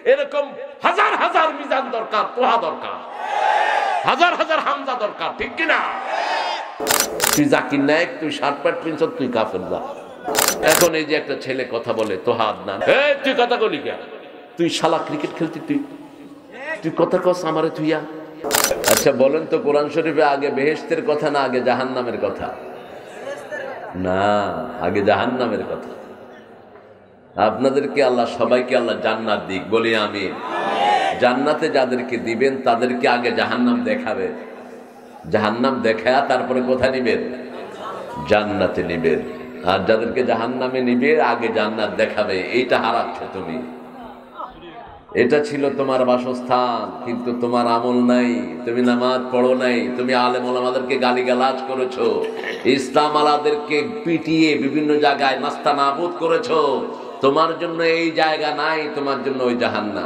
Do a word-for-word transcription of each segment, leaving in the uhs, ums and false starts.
এরকম হাজার হাজার মিজান দরকার, তোহা দরকার, হাজার হাজার হামজা দরকার, ঠিক কিনা? তুই জাকির নায়ক, তুই শার্ট প্যান্ট পিনছ, তুই কাফের যা। এখন এই যে একটা ছেলে কথা বলে তোহা আদনান, এই তুই কথা বলি কেন? তুই শালা ক্রিকেট খেলতি, তুই তুই কথা কস আমারে তুইয়া। আচ্ছা বলেন তো, কোরআন শরীফে আগে বেহেশতের কথা না আগে জাহান্নামের কথা? না, আগে জাহান্নামের কথা। আপনাদেরকে আল্লাহ, সবাইকে আল্লাহ জান্নাত দিক, বলি আমি। জান্নাতে যাদেরকে দিবেন তাদেরকে আগে জাহান্নাম দেখাবে, জাহান্নাম দেখায়া তারপরে কোথায় নিবেন? জান্নাতে নিবেন। আর যাদেরকে জাহান্নামে নিবে আগে জান্নাত দেখাবে, এইটা হারাচ্ছ তুমি। এটা ছিল তোমার বাসস্থান, কিন্তু তোমার আমল নাই, তুমি নামাজ পড়ো নাই, তুমি আলেম ওলামাদেরকে গালিগালাজ করেছো, ইসলাম আলাদেরকে পিটিয়ে বিভিন্ন জায়গায় নাস্তা নাবুদ করেছো। তোমার জন্য এই জায়গা নাই, তোমার জন্য ওই জাহান্নাম।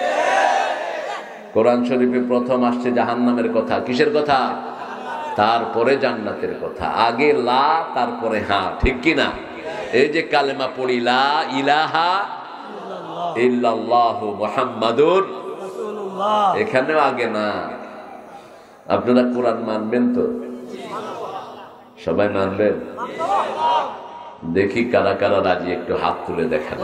কোরআন শরীফে প্রথম আসছে জাহান্নামের কথা। কিসের কথা? তারপরে জান্নাতের কথা। আগে লা, তারপরে হা, ঠিক কিনা? এই যে কালেমা পড়ি, লা ইলাহা ইল্লাল্লাহু মুহাম্মাদুর রাসূলুল্লাহ, এখানেও আগে না। আপনারা কোরআন মানবেন তো? সবাই মানবেন? দেখি কারা কারা রাজি, একটু হাত তুলে দেখাবেন।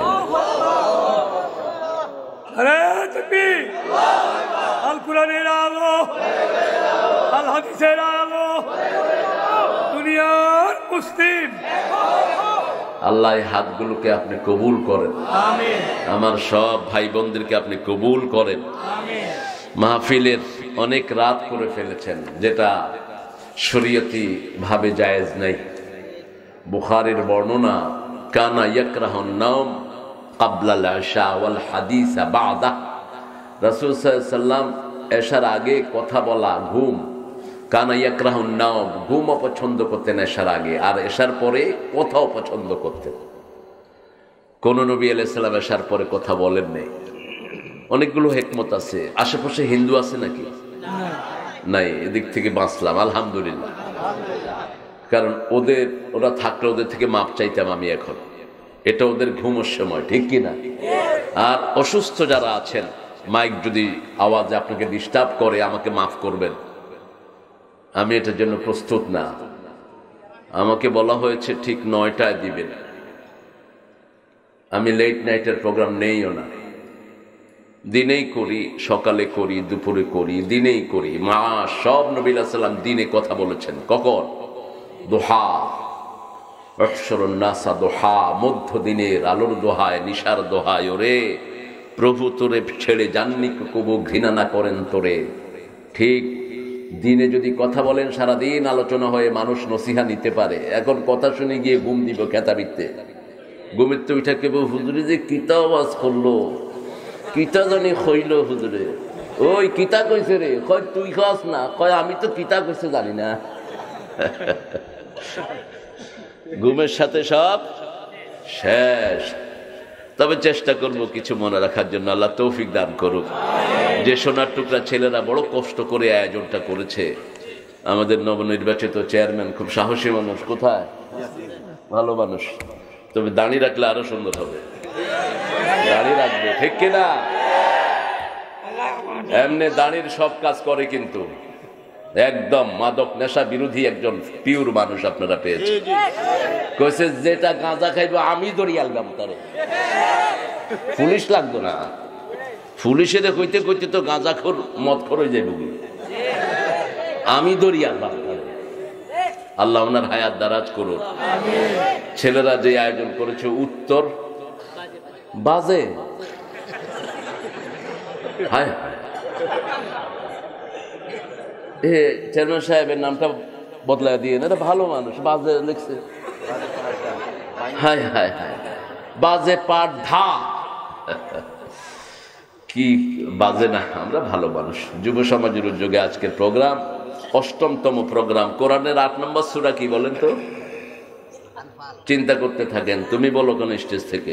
আরে তাকবীর! আল কোরআনের আলো, আল হাদিসের আলো, দুনিয়ার মুসলিম। আল্লাহ এই হাতগুলোকে আপনি কবুল করেন, আমিন। আমার সব ভাই বোনদেরকে আপনি কবুল করেন। আমিন। মাহফিলের অনেক রাত করে ফেলেছেন, যেটা শরীয়তি ভাবে জায়েজ নাই। বুখারীর বর্ণনা, কানা ইয়াকরাহুন নাওম ক্বাবলাল ইশা ওয়াল হাদিস বা'দা। রাসূল সাল্লাল্লাহু আলাইহি ওয়াসাল্লাম এশার আগে কথা বলা, ঘুম, কানা ইয়াকরাহুন নাওম, ঘুম অপছন্দ করতেন এশার আগে, আর এশার পরে কথাও পছন্দ করতেন। কোন নবী আলাইহিস সালাম এশার পরে কথা বলেন নাই। অনেকগুলো হিকমত আছে। আশেপাশে হিন্দু আছে নাকি? নাই, এদিক থেকে বাঁচলাম আলহামদুলিল্লাহ। কারণ ওদের, ওরা থাকলে ওদের থেকে মাপ চাইতাম আমি এখন। এটা ওদের ঘুমের সময়, ঠিক কিনা? আর অসুস্থ যারা আছেন, মাইক যদি আওয়াজে আপনাকে ডিস্টার্ব করে আমাকে মাফ করবেন, আমি এটার জন্য প্রস্তুত না। আমাকে বলা হয়েছে ঠিক নয়টায় দিবেন, আমি লেট নাইটের প্রোগ্রাম নেইও না। দিনেই করি, সকালে করি, দুপুরে করি, দিনেই করি। মা সব নবী আলাইহিস সালাম দিনে কথা বলেছেন। কখন? দোহা, অহশরুন নাসা দোহা, মধ্য দিনের আলোর দোহায়, নিশার দোহায়। ওরে প্রভু তোরে ছেড়ে যাননি কবু, ঘৃণা না করেন তোরে। ঠিক দিনে যদি কথা বলেন, সারাদিন আলোচনা হয়ে মানুষ নসিহা নিতে পারে। এখন কথা শুনে গিয়ে ঘুম দিব খেতাবিতে, ঘুমের তো উঠা কেবল হুজুরে যে কিতা আওয়াজ করলো, কিতা জানি হইল হুজুরে, ওই কিতা কইছে রে, কয় তুই খাস না, কয় আমি তো কিতা কইছে জানি না। ঘুমের সাথে সব শেষ। তবে চেষ্টা করব কিছু মনে রাখার জন্য, আল্লাহ তৌফিক দান করুক। যে সোনার টুকরা ছেলেরা বড় কষ্ট করে আয়োজনটা করেছে, আমাদের নবনির্বাচিত চেয়ারম্যান খুব সাহসী মানুষ। কোথায়? ভালো মানুষ। তবে দাঁড়িয়ে রাখলে আরো সুন্দর হবে, দাঁড়িয়ে রাখবে, ঠিক কিনা? এমনি দাঁড়িয়ে সব কাজ করে, কিন্তু একদম মাদক নেশা বিরোধী একজন পিওর মানুষ আপনারা পেয়েছেন। কইছে যেটা গাঁজা খাইবো আমি দড়িয়ে আলগাম তারে, পুলিশ লাগতো না। পুলিশের কইতে কইতে তো গাঁজা খোর মদ খোর হয়ে যাইব, আমি দড়িয়ে আলগাম তারে। আল্লাহ ওনার হায়াত দারাজ করুন। ছেলেরা যে আয়োজন করেছে উত্তর বাজে, হায় এ চেয়ারম্যান সাহেবের নামটা বদলায় দিয়ে, এটা ভালো মানুষ, বাজে লিখছে, হায় হায় হায়, বাজে পাঠ ধা, কি বাজে না। আমরা ভালো মানুষ। যুব সমাজের উদ্যোগে আজকের প্রোগ্রাম, অষ্টমতম প্রোগ্রাম। কোরআনের আট নম্বর সূরা কি বলেন তো? চিন্তা করতে থাকেন, তুমি বলো কোন স্টেজ থেকে।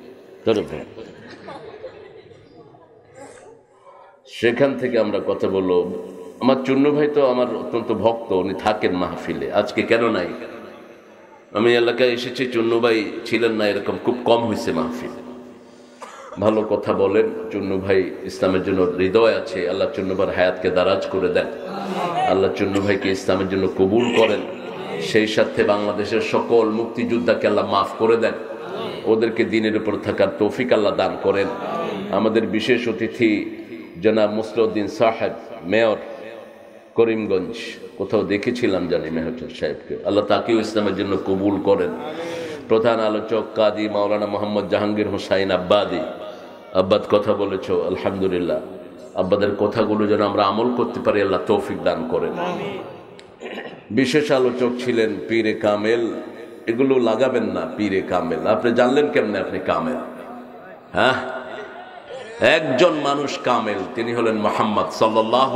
সেখান থেকে আমরা কথা বলবো। আমার চুন্নু ভাই তো আমার অত্যন্ত ভক্ত, উনি থাকেন মাহফিলে। আজকে কেন নাই? আমি এলাকায় এসেছি, চুন্নু ভাই ছিলেন না, এরকম খুব কম হয়েছে মাহফিল। ভালো কথা বলেন। চুন্নু ভাই ইসলামের জন্য হৃদয় আছে, আল্লাহ চুন্নু ভাইয়ের হায়াতকে দারাজ করে দেন, আল্লাহ চুন্নু ভাইকে ইসলামের জন্য কবুল করেন, সেই সাথে বাংলাদেশের সকল মুক্তিযোদ্ধাকে আল্লাহ মাফ করে দেন, ওদেরকে দিনের উপর থাকার তৌফিক আল্লাহ দান করেন। আমাদের বিশেষ অতিথি জনাব মুসলিউদ্দিন সাহেব, মেয়র করিমগঞ্জ, কোথাও দেখেছিলাম জানি মেহর সাহেবকে, আল্লাহ তাকেও ইসলামের জন্য কবুল করেন। প্রধান আলোচক কাজী মাওলানা মোহাম্মদ জাহাঙ্গীর হোসাইন আব্বাদি, আব্বাদ কথা বলেছ, আলহামদুলিল্লাহ, আব্বাদের কথাগুলো যেন আমরা আমল করতে পারি, আল্লাহ তৌফিক দান করেন। বিশেষ আলোচক ছিলেন পীরে কামেল, এগুলো লাগাবেন না, পীরে কামেল আপনি জানলেন কেমনে আপনি কামেল? হ্যাঁ, একজন মানুষ কামেল, তিনি হলেন মুহাম্মদ সাল্লাল্লাহু,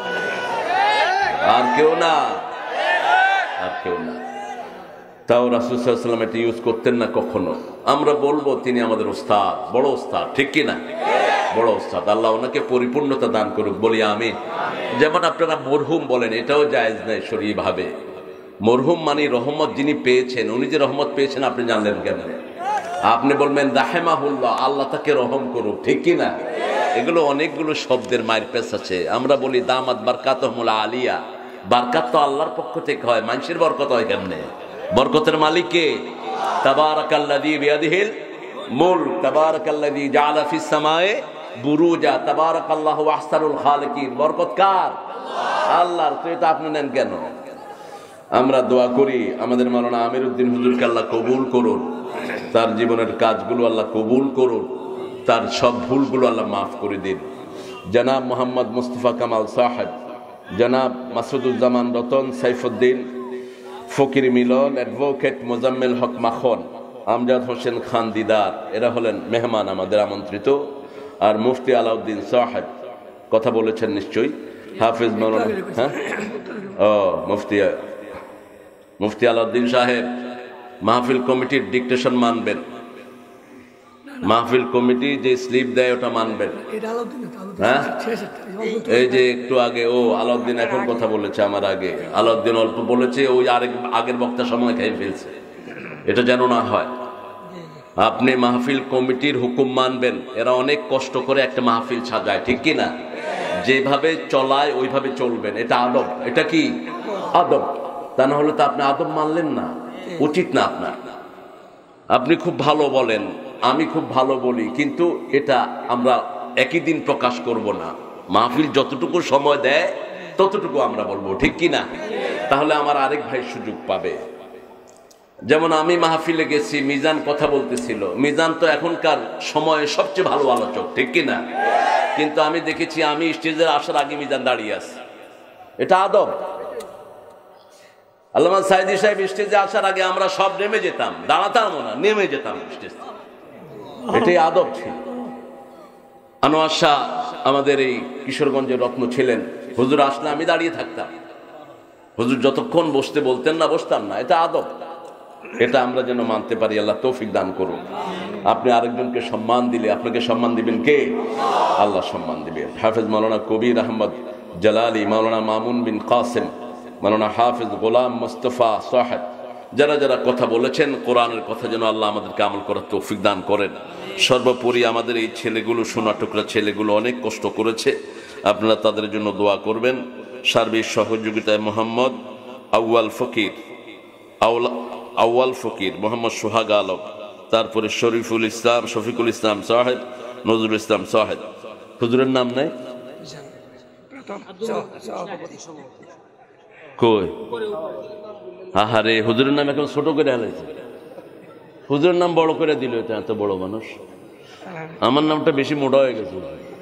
আর কেউ না, আর কেউ না। তাও রাসূল সাল্লাল্লাহু আলাইহি ওয়াসাল্লাম এটা ইউজ করতেন না কখনো। আমরা বলবো তিনি আমাদের ওস্তাদ, বড় ওস্তাদ, ঠিক কি না? বড় ওস্তাদ, আল্লাহ ওনাকে পরিপূর্ণতা দান করুক, বলি আমিন। যেমন আপনারা মরহুম বলেন, এটাও জায়েজ নাই শরঈ ভাবে। মরহুম মানে রহমত যিনি পেয়েছেন, উনি যে রহমত পেয়েছেন আপনি জানলেন কেমনে? আপনি বলবেন রাহেমাহুল্লাহ, আল্লাহ তাকে রহম করুক, ঠিক কি না? এগুলো অনেকগুলো শব্দের মায়ের পেশ আছে। আমরা বলি দামাত বারকাতুহুল আলিয়া, বারকাত তো আল্লাহর পক্ষ থেকে হয়, মানুষের বরকত হয় কেমনে? বরকতের মালিক কে? তাবারাকাল্লাযী বিয়াদিহিল মুলক, তাবারাকাল্লাযী জাআলা ফিস সামায়ে বুরুজা, তাবারাকাল্লাহু আহসানুল খালিকিন। বরকত কার? আল্লাহর। তো এটা আপনি নেন কেন? আমরা দোয়া করি আমাদের মাওলানা আমির উদ্দিন হুজুরকে আল্লাহ কবুল করুন, তার জীবনের কাজগুলো আল্লাহ কবুল করুন, তার সব ভুলগুলো আল্লাহ মাফ করে দিন। জনাব মোহাম্মদ মুস্তফা কামাল সাহেব, জনাব মাসুদুজ্জামান রতন, সাইফুদ্দিন ফকির মিলন, অ্যাডভোকেট মোজাম্মেল হক মাখন, আমজাদ হোসেন খান দিদার, এরা হলেন মেহমান আমাদের আমন্ত্রিত। আর মুফতি আলাউদ্দিন সাহেব কথা বলেছেন নিশ্চয়ই, হাফিজ মাওলানা, হ্যাঁ ও মুফতি মুফতি আলাউদ্দিন সাহেব মাহফিল কমিটির ডিকটেশন মানবেন, মাহফিল কমিটি যে স্লিপ দেয় ওটা মানবেন। হ্যাঁ, এই যে একটু আগে ও আলাউদ্দিন এখন কথা বলেছে, আমার আগে আলাউদ্দিন অল্প বলেছে, ওই আরেক আগের বক্তা সময় খেয়ে ফেলছে, এটা যেন না হয়। আপনি মাহফিল কমিটির হুকুম মানবেন, এরা অনেক কষ্ট করে একটা মাহফিল সাজায়, ঠিক কি না? যেভাবে চলায় ওইভাবে চলবেন, এটা আদব। এটা কি আদব? তা না হলে তো আপনি আদব মানলেন না, উচিত না আপনার। আপনি খুব ভালো বলেন, আমি খুব ভালো বলি, কিন্তু এটা আমরা একই দিন প্রকাশ করব না। মাহফিল যতটুকু সময় দেয় ততটুকু আমরা বলবো, ঠিক কি না? তাহলে আমার আরেক ভাই সুযোগ পাবে। যেমন আমি মাহফিলে গেছি, মিজান কথা বলতেছিল, মিজান তো এখনকার সময়ে সবচেয়ে ভালো আলোচক, ঠিক কি না? কিন্তু আমি দেখেছি আমি স্টেজে আসার আগে মিজান দাঁড়িয়ে আছে, এটা আদব। আল্লামা সাইদি সাহেব স্টেজে আসার আগে আমরা সব নেমে যেতাম, দাঁড়াতাম না, নেমে যেতাম স্টেজ, এটাই আদব ছিল। আনোয়ার শাহ আমাদের এই কিশোরগঞ্জের রত্ন ছিলেন, হুজুর আসলে আমি দাঁড়িয়ে থাকতাম, হুজুর যতক্ষণ বসতে বলতেন না বসতাম না, এটা আদব। এটা আমরা যেন মানতে পারি, আল্লাহ তৌফিক দান করুন। আপনি আরেকজনকে সম্মান দিলে আপনাকে সম্মান দিবেন কে? আল্লাহ সম্মান দিবেন। হাফেজ মাওলানা কবির আহমদ জালালি, মাওলানা মামুন বিন কাসেম, মাওলানা হাফেজ গোলাম মুস্তফা সাহেব, যারা যারা কথা বলেছেন, কোরআনের কথা যেন আল্লাহ আমাদেরকে আমল করার তৌফিক দান করেন। সর্বোপরি আমাদের এই ছেলেগুলো, সোনা টুকরা ছেলেগুলো অনেক কষ্ট করেছে, আপনারা তাদের জন্য দোয়া করবেন। সার্বিক সহযোগিতায় মোহাম্মদ আউয়াল ফকির, আউলা আউয়াল ফকির, মোহাম্মদ সোহাগ আলম, তারপরে শরীফুল ইসলাম, শফিকুল ইসলাম সাহেব, নজরুল ইসলাম সাহেব। হুজুরের নাম নাই কই? আহারে, হুজুরের নাম এখন ছোট করে আলাইছে, হুজুরের নাম বড় করে দিল, এটা এত বড় মানুষ। আমার নামটা বেশি মোটা হয়ে গেছে।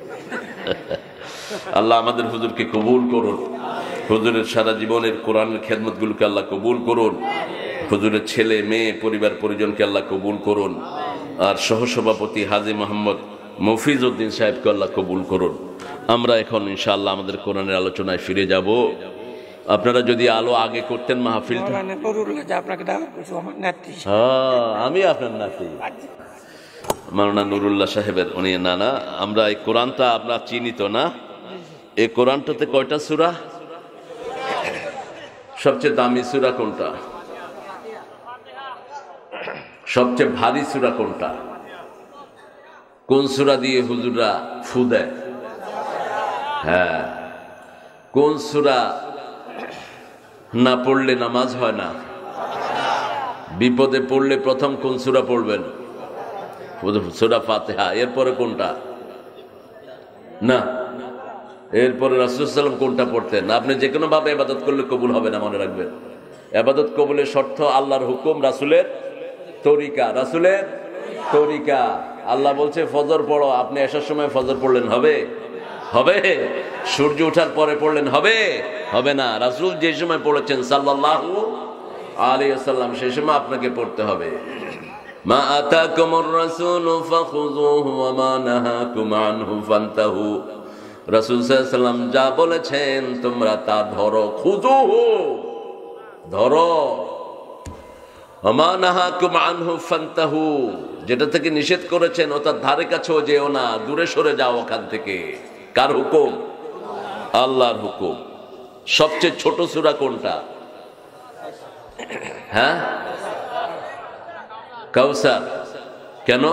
আল্লাহ আমাদের হুজুরকে কবুল করুন, হুজুরের সারা জীবনের কোরআনের খেদমতগুলোকে আল্লাহ কবুল করুন, হুজুরের ছেলে মেয়ে পরিবার পরিজনকে আল্লাহ কবুল করুন, আর সহসভাপতি হাজী মোহাম্মদ মফিজ উদ্দিন সাহেবকে আল্লাহ কবুল করুন। আমরা এখন ইনশাআল্লাহ আমাদের কোরআনের আলোচনায় ফিরে যাব। আপনারা যদি আলো আগে করতেন মাহফিলটা। হ্যাঁ, আমি আপনার নাতি মাওলানা নুরুল্লাহ সাহেবের উনি নানা। আমরা এই কোরআনটা আমরা চিনি তো না? এই কোরআনটাতে কয়টা সূরা? সবচেয়ে দামি সূরা কোনটা? সবচেয়ে ভারী সূরা কোনটা? কোন সূরা দিয়ে হুজুররা ফু দেয়? হ্যাঁ। কোন সূরা না পড়লে নামাজ হয় না? বিপদে পড়লে প্রথম কোন সূরা পড়বেন? সূরা ফাতিহা। এরপরে কোনটা? না, এরপরে রাসূল সাল্লাল্লাহু আলাইহি ওয়াসাল্লাম কোনটা পড়তেন? আপনি যে কোনো ভাবে ইবাদত করলে কবুল হবে না, মনে রাখবেন। ইবাদত কবুলের শর্ত আল্লাহর হুকুম, রাসূলের তরিকা। রাসূলের তরিকা। আল্লাহ বলছে ফজর পড়ো, আপনি এসার সময় ফজর পড়লেন, হবে? হবে? সূর্য ওঠার পরে পড়লেন, হবে? হবে না। রাসূল যে সময় পড়েছেন সাল্লাল্লাহু আলাইহি ওয়াসাল্লাম, সেই সময় আপনাকে পড়তে হবে। মা আতাকুমুর রাসূলু ফাখুযুহু ওয়া মা নাহাকুম আনহু ফান্তাহু। রাসূল সাল্লাল্লাহু আলাইহি ওয়াসাল্লাম যা বলেছেন তোমরা তা ধরো, খুযুহু, ধরো, ওয়া মা নাহাকুম আনহু ফান্তাহু, যেটা থেকে নিষেধ করেছেন ওটার ধারে কাছেও যেও না, দূরে সরে যাও ওখান থেকে। কার হুকুম? আল্লাহর হুকুম। সবচেয়ে ছোট সূরা কোনটা? হ্যাঁ, কাউসার। কেন?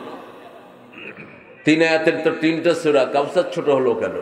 তিন আয়াতের তো তিনটা সূরা, কাউসার ছোট হলো কেন?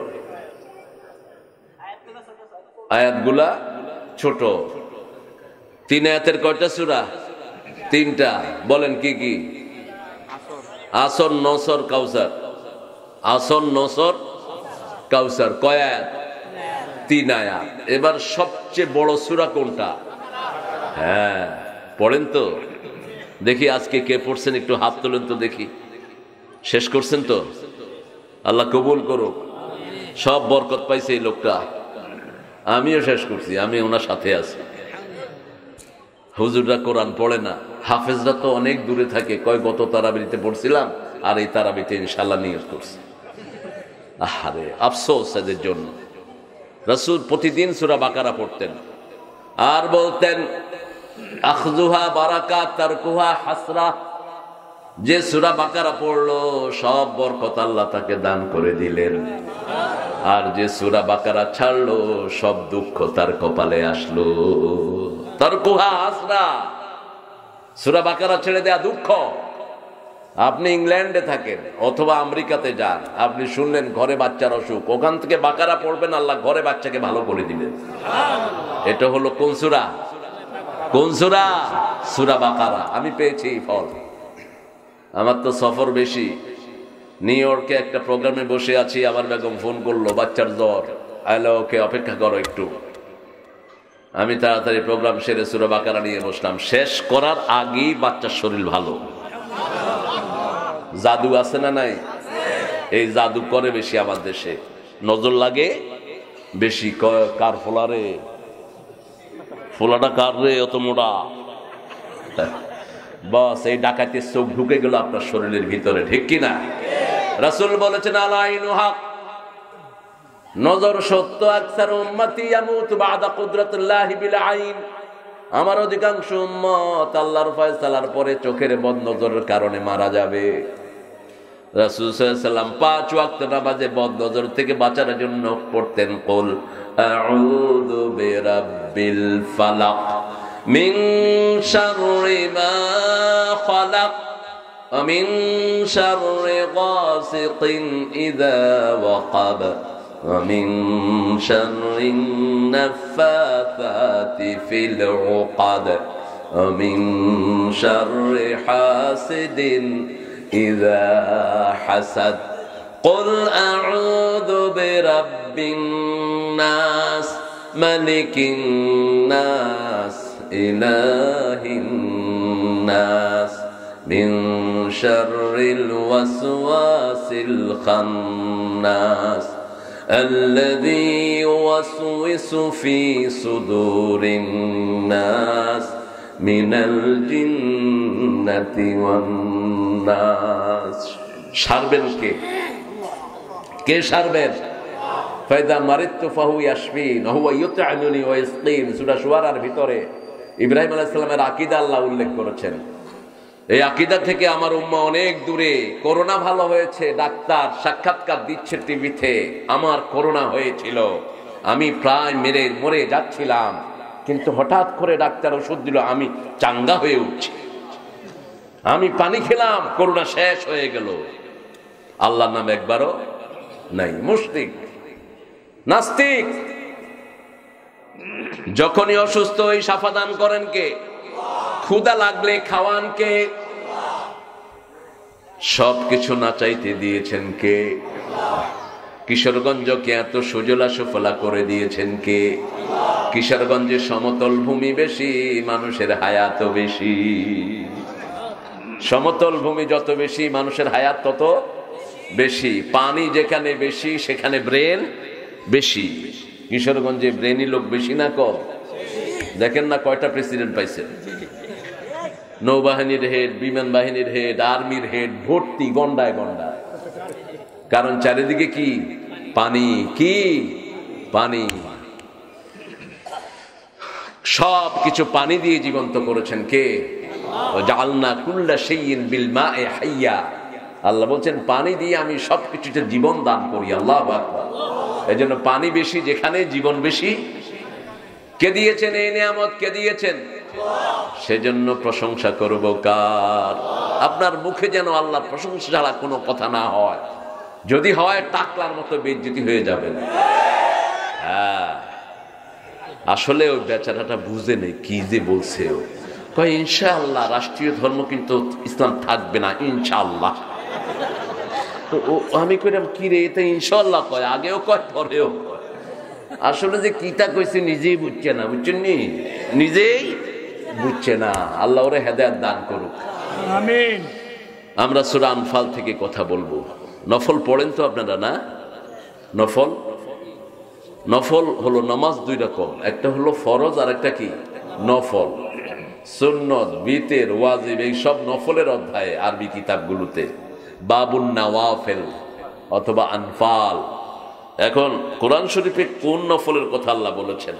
আয়াতগুলা ছোট। তিন আয়াতের কয়টা সূরা? তিনটা। বলেন কি কি? আসর, নসর, কাউসার। আসর, নসর, কাউসার। কয় আয়াত? তিন আয়াত। এবার সবচেয়ে বড় সূরা কোনটা? হ্যাঁ, পড়েন তো দেখি। আজকে কে পড়ছেন একটু হাত তোলেন তো দেখি। শেষ করছেন তো? আল্লাহ কবুল করুক। সব বরকত পাইছে এই লোকটা। আমিও শেষ করছি, আমি ওনার সাথে আছি। হুজুররা কোরআন পড়ে না, হাফেজরা তো অনেক দূরে থাকে। কয় গত তারাবিতে পড়ছিলাম, আর এই তারাবিতে ইনশাল্লাহ নিয়ত করছি। আহারে আফসোস এদের জন্য। রাসূল প্রতিদিন সূরা বাকারা পড়তেন আর বলতেন আখযুহা বারাকাত তারকুহা হাসরা। যে সূরা বাকারা পড়লো সব বরকত আল্লাহ তাকে দান করে দিলেন, আর যে সূরা বাকারা ছাড়লো সব দুঃখ তার কপালে আসলো। তারকুহা হাসরা, সূরা বাকারা ছেড়ে দেয়া দুঃখ। আপনি ইংল্যান্ডে থাকেন অথবা আমেরিকাতে যান, আপনি শুনলেন ঘরে বাচ্চার অসুখ, ওখান থেকে বাকারা পড়বেন, আল্লাহ ঘরে বাচ্চাকে ভালো করে দিবেন। এটা হলো কোন সূরা? কোন সূরা? সূরা বাকারা। আমি পেয়েছি এই ফল। আমার তো সফর বেশি। নিউ ইয়র্কে একটা প্রোগ্রামে বসে আছি, আমার বেগম ফোন করলো বাচ্চার জ্বর। আইলো, ওকে অপেক্ষা করো একটু। আমি তাড়াতাড়ি প্রোগ্রাম সেরে সূরা বাকারা নিয়ে বসলাম। শেষ করার আগেই বাচ্চার শরীর ভালো। জাদু আছে না নাই? এই জাদু করে বেশি আমার দেশে, নজর লাগে বেশি। কার ফোলারে? ফোলাটা কার রে অত মোটা? বাস এই ডাকাতের চোখ ঢুকে গেল আপনার শরীরের ভিতরে, ঠিক কিনা? রাসূল বলেছেন আলাইনু হক, নজর সত্য। আকসার উম্মতি ইয়ামুতু বাদা কুদরাতিল্লাহি বিল আইন। আমার অধিকাংশ উম্মত আল্লাহর ফয়সালার পরে চোখের বদ নজরের কারণে মারা যাবে। রাসূল সাল্লাল্লাহু আলাইহি ওয়াসাল্লাম পাঁচ ওয়াক্ত নামাজে বদ নজর থেকে বাঁচার জন্য পড়তেন কুল আউযু বিরাব্বিল ফালাক মিন শাররি মা খালাক ওয়া মিন শাররি গাসিকিন ইযা ওয়াকাব ওয়া মিন শাররিন নাফাসাতি ফিল উকাদ ওয়া মিন শাররি হাসিদিন ইযা হাসাদ। قل أعوذ برب الناس ملك الناس إله الناس من شر الوسواس الخناس الذي يوسوس في صدور الناس من الجنة والناس। সারবেন কে? কে সারবেন? ফাইদা মারিতু ফাহু ইয়াশফিন ওয়া হুয়া ইউতআনুনি ওয়া ইয়াসকিন। সূরা শুআরার ভিতরে ইব্রাহিম আলাইহিস সালামের আকীদা আল্লাহ উল্লেখ করেছেন। এই আকীদা থেকে আমার উম্মাহ অনেক দূরে। করোনা ভালো হয়েছে, ডাক্তার সাক্ষাৎকার দিচ্ছে টিভিতে। আমার করোনা হয়েছিল, আমি প্রায় মেরে মরে যাচ্ছিলাম, কিন্তু হঠাৎ করে ডাক্তার ওষুধ দিল, আমি চাঙ্গা হয়ে উঠছি। আমি পানি খেলাম, করোনা শেষ হয়ে গেল। আল্লাহর নাম একবারও নাই। মুশরিক, নাস্তিক। যখনই অসুস্থ হই শাফা দান করেন কে? ক্ষুধা লাগলে খাওয়ান কে? সবকিছু না চাইতে দিয়েছেন কে? কিশোরগঞ্জকে এত সুজলা সুফলা করে দিয়েছেন কে? কিশোরগঞ্জে সমতল ভূমি বেশি, মানুষের হায়াত বেশি। সমতল ভূমি যত বেশি, মানুষের হায়াত তত বেশি। পানি যেখানে বেশি, সেখানে ব্রেন বেশি। কিশোরগঞ্জে ব্রেনি লোক বেশি না কম? দেখেন না কয়টা প্রেসিডেন্ট পাইছেন। নৌবাহিনীর হেড, বিমান বাহিনীর হেড, আর্মির হেড ভর্তি গন্ডায় গন্ডায়। কারণ চারিদিকে কি? পানি। কি? পানি। সব কিছু পানি দিয়ে জীবন্ত করেছেন কে? জাআলনা কুল্লা শাইইন বিল মা'i হাইয়া। আল্লাহ বলছেন পানি দিয়ে আমি সবকিছুতে জীবন দান করি। আল্লাহু আকবার। এজন্য পানি বেশি যেখানে, জীবন বেশি। কে দিয়েছেন এই নিয়ামত? কে দিয়েছেন? সেজন্য প্রশংসা করব কার? আপনার মুখে যেন আল্লাহর প্রশংসা ছাড়া কোনো কথা না হয়। যদি হয় টাকলার মতো বেইজ্জতি হয়ে যাবে। হ্যাঁ, আসলে ওই বেচারাটা বুঝে নেই কি যে বলছে। ও কয় ইনশাআল্লাহ রাষ্ট্রীয় ধর্ম কিন্তু ইসলাম থাকবে না, ইনশাআল্লাহ। ও আমি কইলাম কি রে, এটা ইনশাআল্লাহ কয়, আগেও কয় পরেও কয়। আসলে যে কিতা কইছে নিজেই বুঝছে না, বুঝছেন নি? নিজেই বুঝছে না। আল্লাহ ওরে হেদায়েত দান করুক, আমিন। আমরা সূরা আনফাল থেকে কথা বলবো। নফল পড়েন তো আপনারা না? নফল নফল হলো নামাজ দুই রকম, একটা হলো ফরজ আর একটা কি নফল। সুন্নত, বিতের, ওয়াজিব এই সব নফলের অধ্যায়ে আরবি কিতাবগুলোতে বাবুন নওয়াফিল অথবা আনফাল। এখন কোরআন শরীফে কোন নফলের কথা আল্লাহ বলেছেন?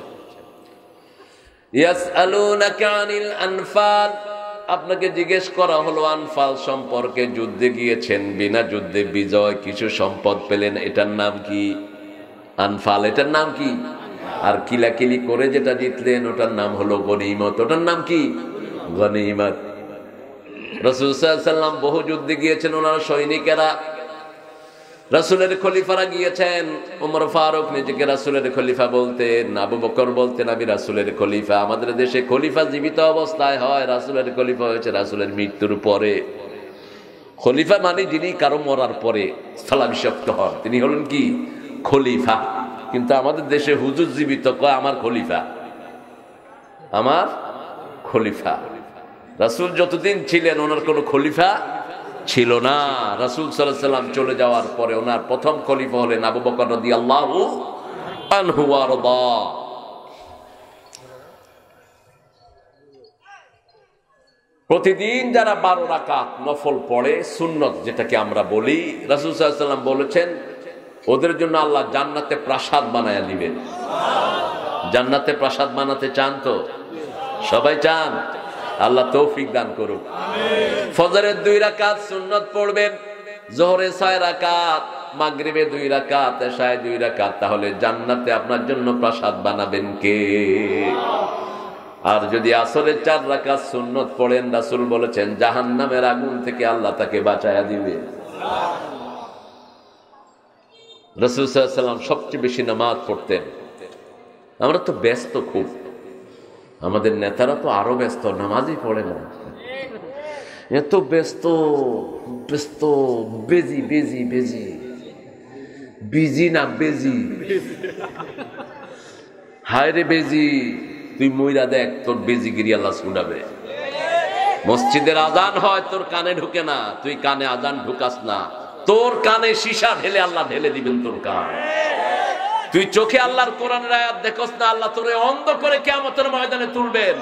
ইয়াসআলুনাকা আনিল আনফাল, আপনাকে জিজ্ঞেস করা হলো আনফাল সম্পর্কে। যুদ্ধে গিয়েছেন, বিনা যুদ্ধে বিজয় কিছু সম্পদ পেলেন, এটার নাম কি? আনফাল। এটার নাম কি? আর কিলাকিলি করে যেটা জিতলেন ওটার নাম হলো গনিমত। ওটার নাম কি? গনিমত। রাসূল সাল্লাল্লাহু আলাইহি ওয়াসাল্লাম বহু যুদ্ধে গিয়েছেন, ওনার সৈনিকেরা। রাসূলের খলিফারা গিয়েছেন। ওমর ফারুক নিজেকে রাসূলের খলিফা বলতেন, আবু বকর বলতেন আমি রাসূলের খলিফা। আমাদের দেশে খলিফা জীবিত অবস্থায় হয়, রাসূলের খলিফা হয়েছে রাসূলের মৃত্যুর পরে। খলিফা মানে যিনি কারো মরার পরে স্থলাভিষিক্ত হন, তিনি হলেন কি? খলিফা। কিন্তু আমাদের দেশে হুজুর জীবিত কয় আমার খলিফা, আমার খলিফা। রাসূল যতদিন ছিলেন ওনার কোনো খলিফা ছিল না। রাসূল সাল্লাল্লাহু আলাইহি ওয়াসাল্লাম চলে যাওয়ার পরে ওনার প্রথম খলিফা হলেন আবু বকর রাদিয়াল্লাহু আনহু ওয়ারদা। প্রতিদিন যারা বারো রাকাত নফল পড়ে, সুন্নত যেটাকে আমরা বলি, রাসূল সাল্লাল্লাহু আলাইহি ওয়াসাল্লাম বলেছেন ওদের জন্য আল্লাহ জান্নাতে প্রাসাদ বানায়া দিবেন। জান্নাতে প্রাসাদ বানাতে চান তো? সবাই চান? আল্লাহ তৌফিক দান করুক। ফজরের দুই রাকাত সুন্নত পড়বেন, যোহরে ছয় রাকাত, মাগরিবে দুই রাকাত, এশায় দুই রাকাত। তাহলে জান্নাতে আপনার জন্য প্রাসাদ বানাবেন কে? আর যদি আসরের চার রাকাত সুন্নত পড়েন, রাসূল বলেছেন জাহান্নামের আগুন থেকে আল্লাহ তাকে বাঁচায়া দিবে। রাসূল সাল্লাল্লাহু আলাইহি ওয়াসাল্লাম সবচেয়ে বেশি নামাজ পড়তেন। আমরা তো ব্যস্ত খুব, আমাদের নেতারা তো আরো ব্যস্ত, নামাজই পড়ে না। এত ব্যস্ত ব্যস্ত বেজি বেজি বেজি বিজি না বেজি। হায় রে বেজি, তুই মইরা দেখ তোর বেজিগিরি আল্লাহ শুনাবে। মসজিদের আজান হয় তোর কানে ঢুকে না, তুই কানে আজান ঢুকাস না, তোর কানে সীসা ঢেলে আল্লাহ ঢেলে দিবেন তোর কান। তুই চোখে আল্লাহর কোরআনের আয়াত দেখোস না, আল্লাহ তোরে অন্ধ করে কিয়ামতের ময়দানে তুলবেন।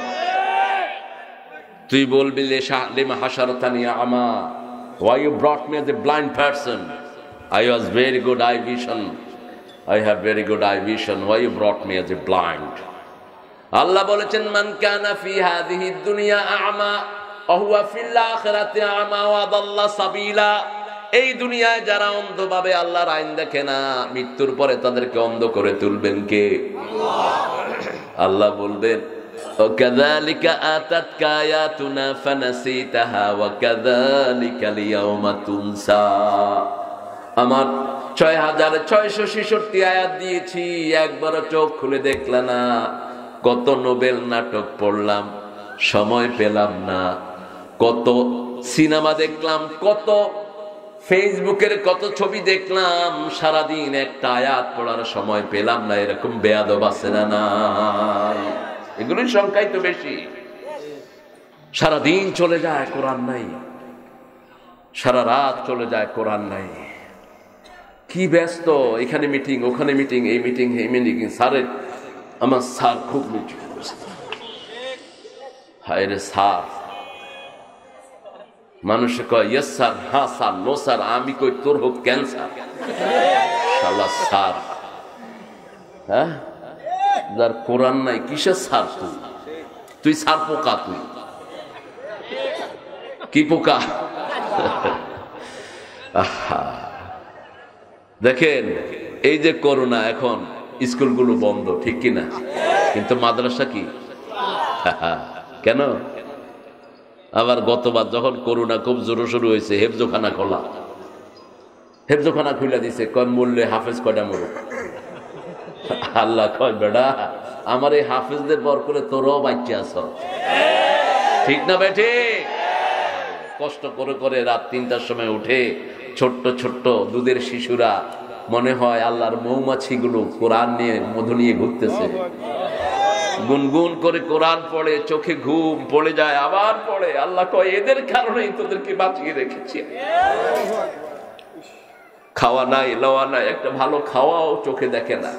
তুই বলবি লিমা হাশারতানি আমা, why you brought me as a blind person? I was very good eye vision, I have very good eye vision, why you brought me as a blind? আল্লাহ বলেছেন মান কানা ফি হাযিহি দুনিয়া আ'মা ওয়া হুয়া ফিল আখিরাতি আ'মা ওয়া দাল্লা সাবিলা। এই দুনিয়ায় যারা অন্ধভাবে আল্লাহর আইন দেখে না, মৃত্যুর পরে তাদেরকে অন্ধ করে তুলবেন কে? আল্লাহ বলবেন ওয়াকাযালিকা আতাতকা আয়াতুনা ফানাসিতাহা ওয়াকাযালিকা লিয়াউমা তুনসা। আমার ছয় হাজার ছয়শো ছেষট্টি আয়াত দিয়েছি, একবারও চোখ খুলে দেখলা না। কত নোবেল নাটক পড়লাম, সময় পেলাম না। কত সিনেমা দেখলাম, কত ফেসবুকের কত ছবি দেখলাম, সারাদিন একটা আয়াত পড়ার সময় পেলাম না। এরকম বেয়াদব আছে না নাই? এগুলোর সংখ্যাই তো বেশি। সারাদিন চলে যায় কোরআন নাই, সারা রাত চলে যায় কোরআন নাই। কি ব্যস্ত, এখানে মিটিং, ওখানে মিটিং, এই মিটিং এই মিটিং। স্যারের আমার স্যার খুব মিটিং, হায় রে স্যার। মানুষে কয় ইয়েস স্যার, হ্যাঁ স্যার, নো স্যার। আমি কই তোর হোক ক্যান্সার শালা স্যার। হ্যাঁ, যার কোরআন নাই কিসের স্যার? তুই তুই স্যার পোকা, তুই কি পোকা? দেখেন, এই যে করোনা, এখন স্কুলগুলো বন্ধ, ঠিক কিনা? কিন্তু মাদ্রাসা কি? কেন? আবার গতবার যখন করোনা খুব জোরে শুরু হয়েছে, হেফজোখানা খোলা, হেফজোখানা খুলে দিছে। কয় মূল্যে হাফেজ কয়টা মরুক। আল্লাহ কয় বেড়া, আমার এই হাফেজদের বর করে তোরও বাচ্চা আছ, ঠিক না বেঠে? কষ্ট করে করে রাত তিনটার সময় উঠে ছোট্ট ছোট্ট দুধের শিশুরা, মনে হয় আল্লাহর মৌমাছি গুলো কোরআন নিয়ে মধু নিয়ে ঘুরতেছে, গুনগুন করে কোরআন পড়ে, চোখে ঘুম পড়ে যায়, আবার পড়ে। আল্লাহ কয় এদের কারণেই তোদেরকে বাঁচিয়ে রেখেছি। খাওয়া নাই, লওয়া নাই, একটা ভালো খাওয়াও চোখে দেখে না।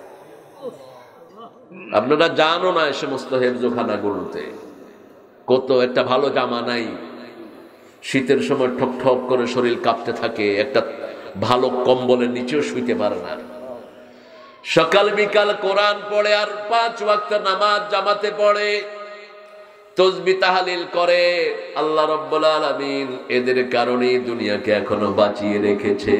আপনারা জানো না এই সমস্ত হেফজোখানা গুলোতে কত, একটা ভালো জামা নাই, শীতের সময় ঠক ঠক করে শরীর কাঁপতে থাকে, একটা ভালো কম্বলের নিচেও শুইতে পারে না। সকাল বিকাল কোরআন পড়ে, আর পাঁচ ওয়াক্ত নামাজ জামাতে পড়ে, তাসবিহ তাহলিল করে। আল্লাহ রাব্বুল আলামিন এদের কারণেই দুনিয়াকে এখনো বাঁচিয়ে রেখেছে।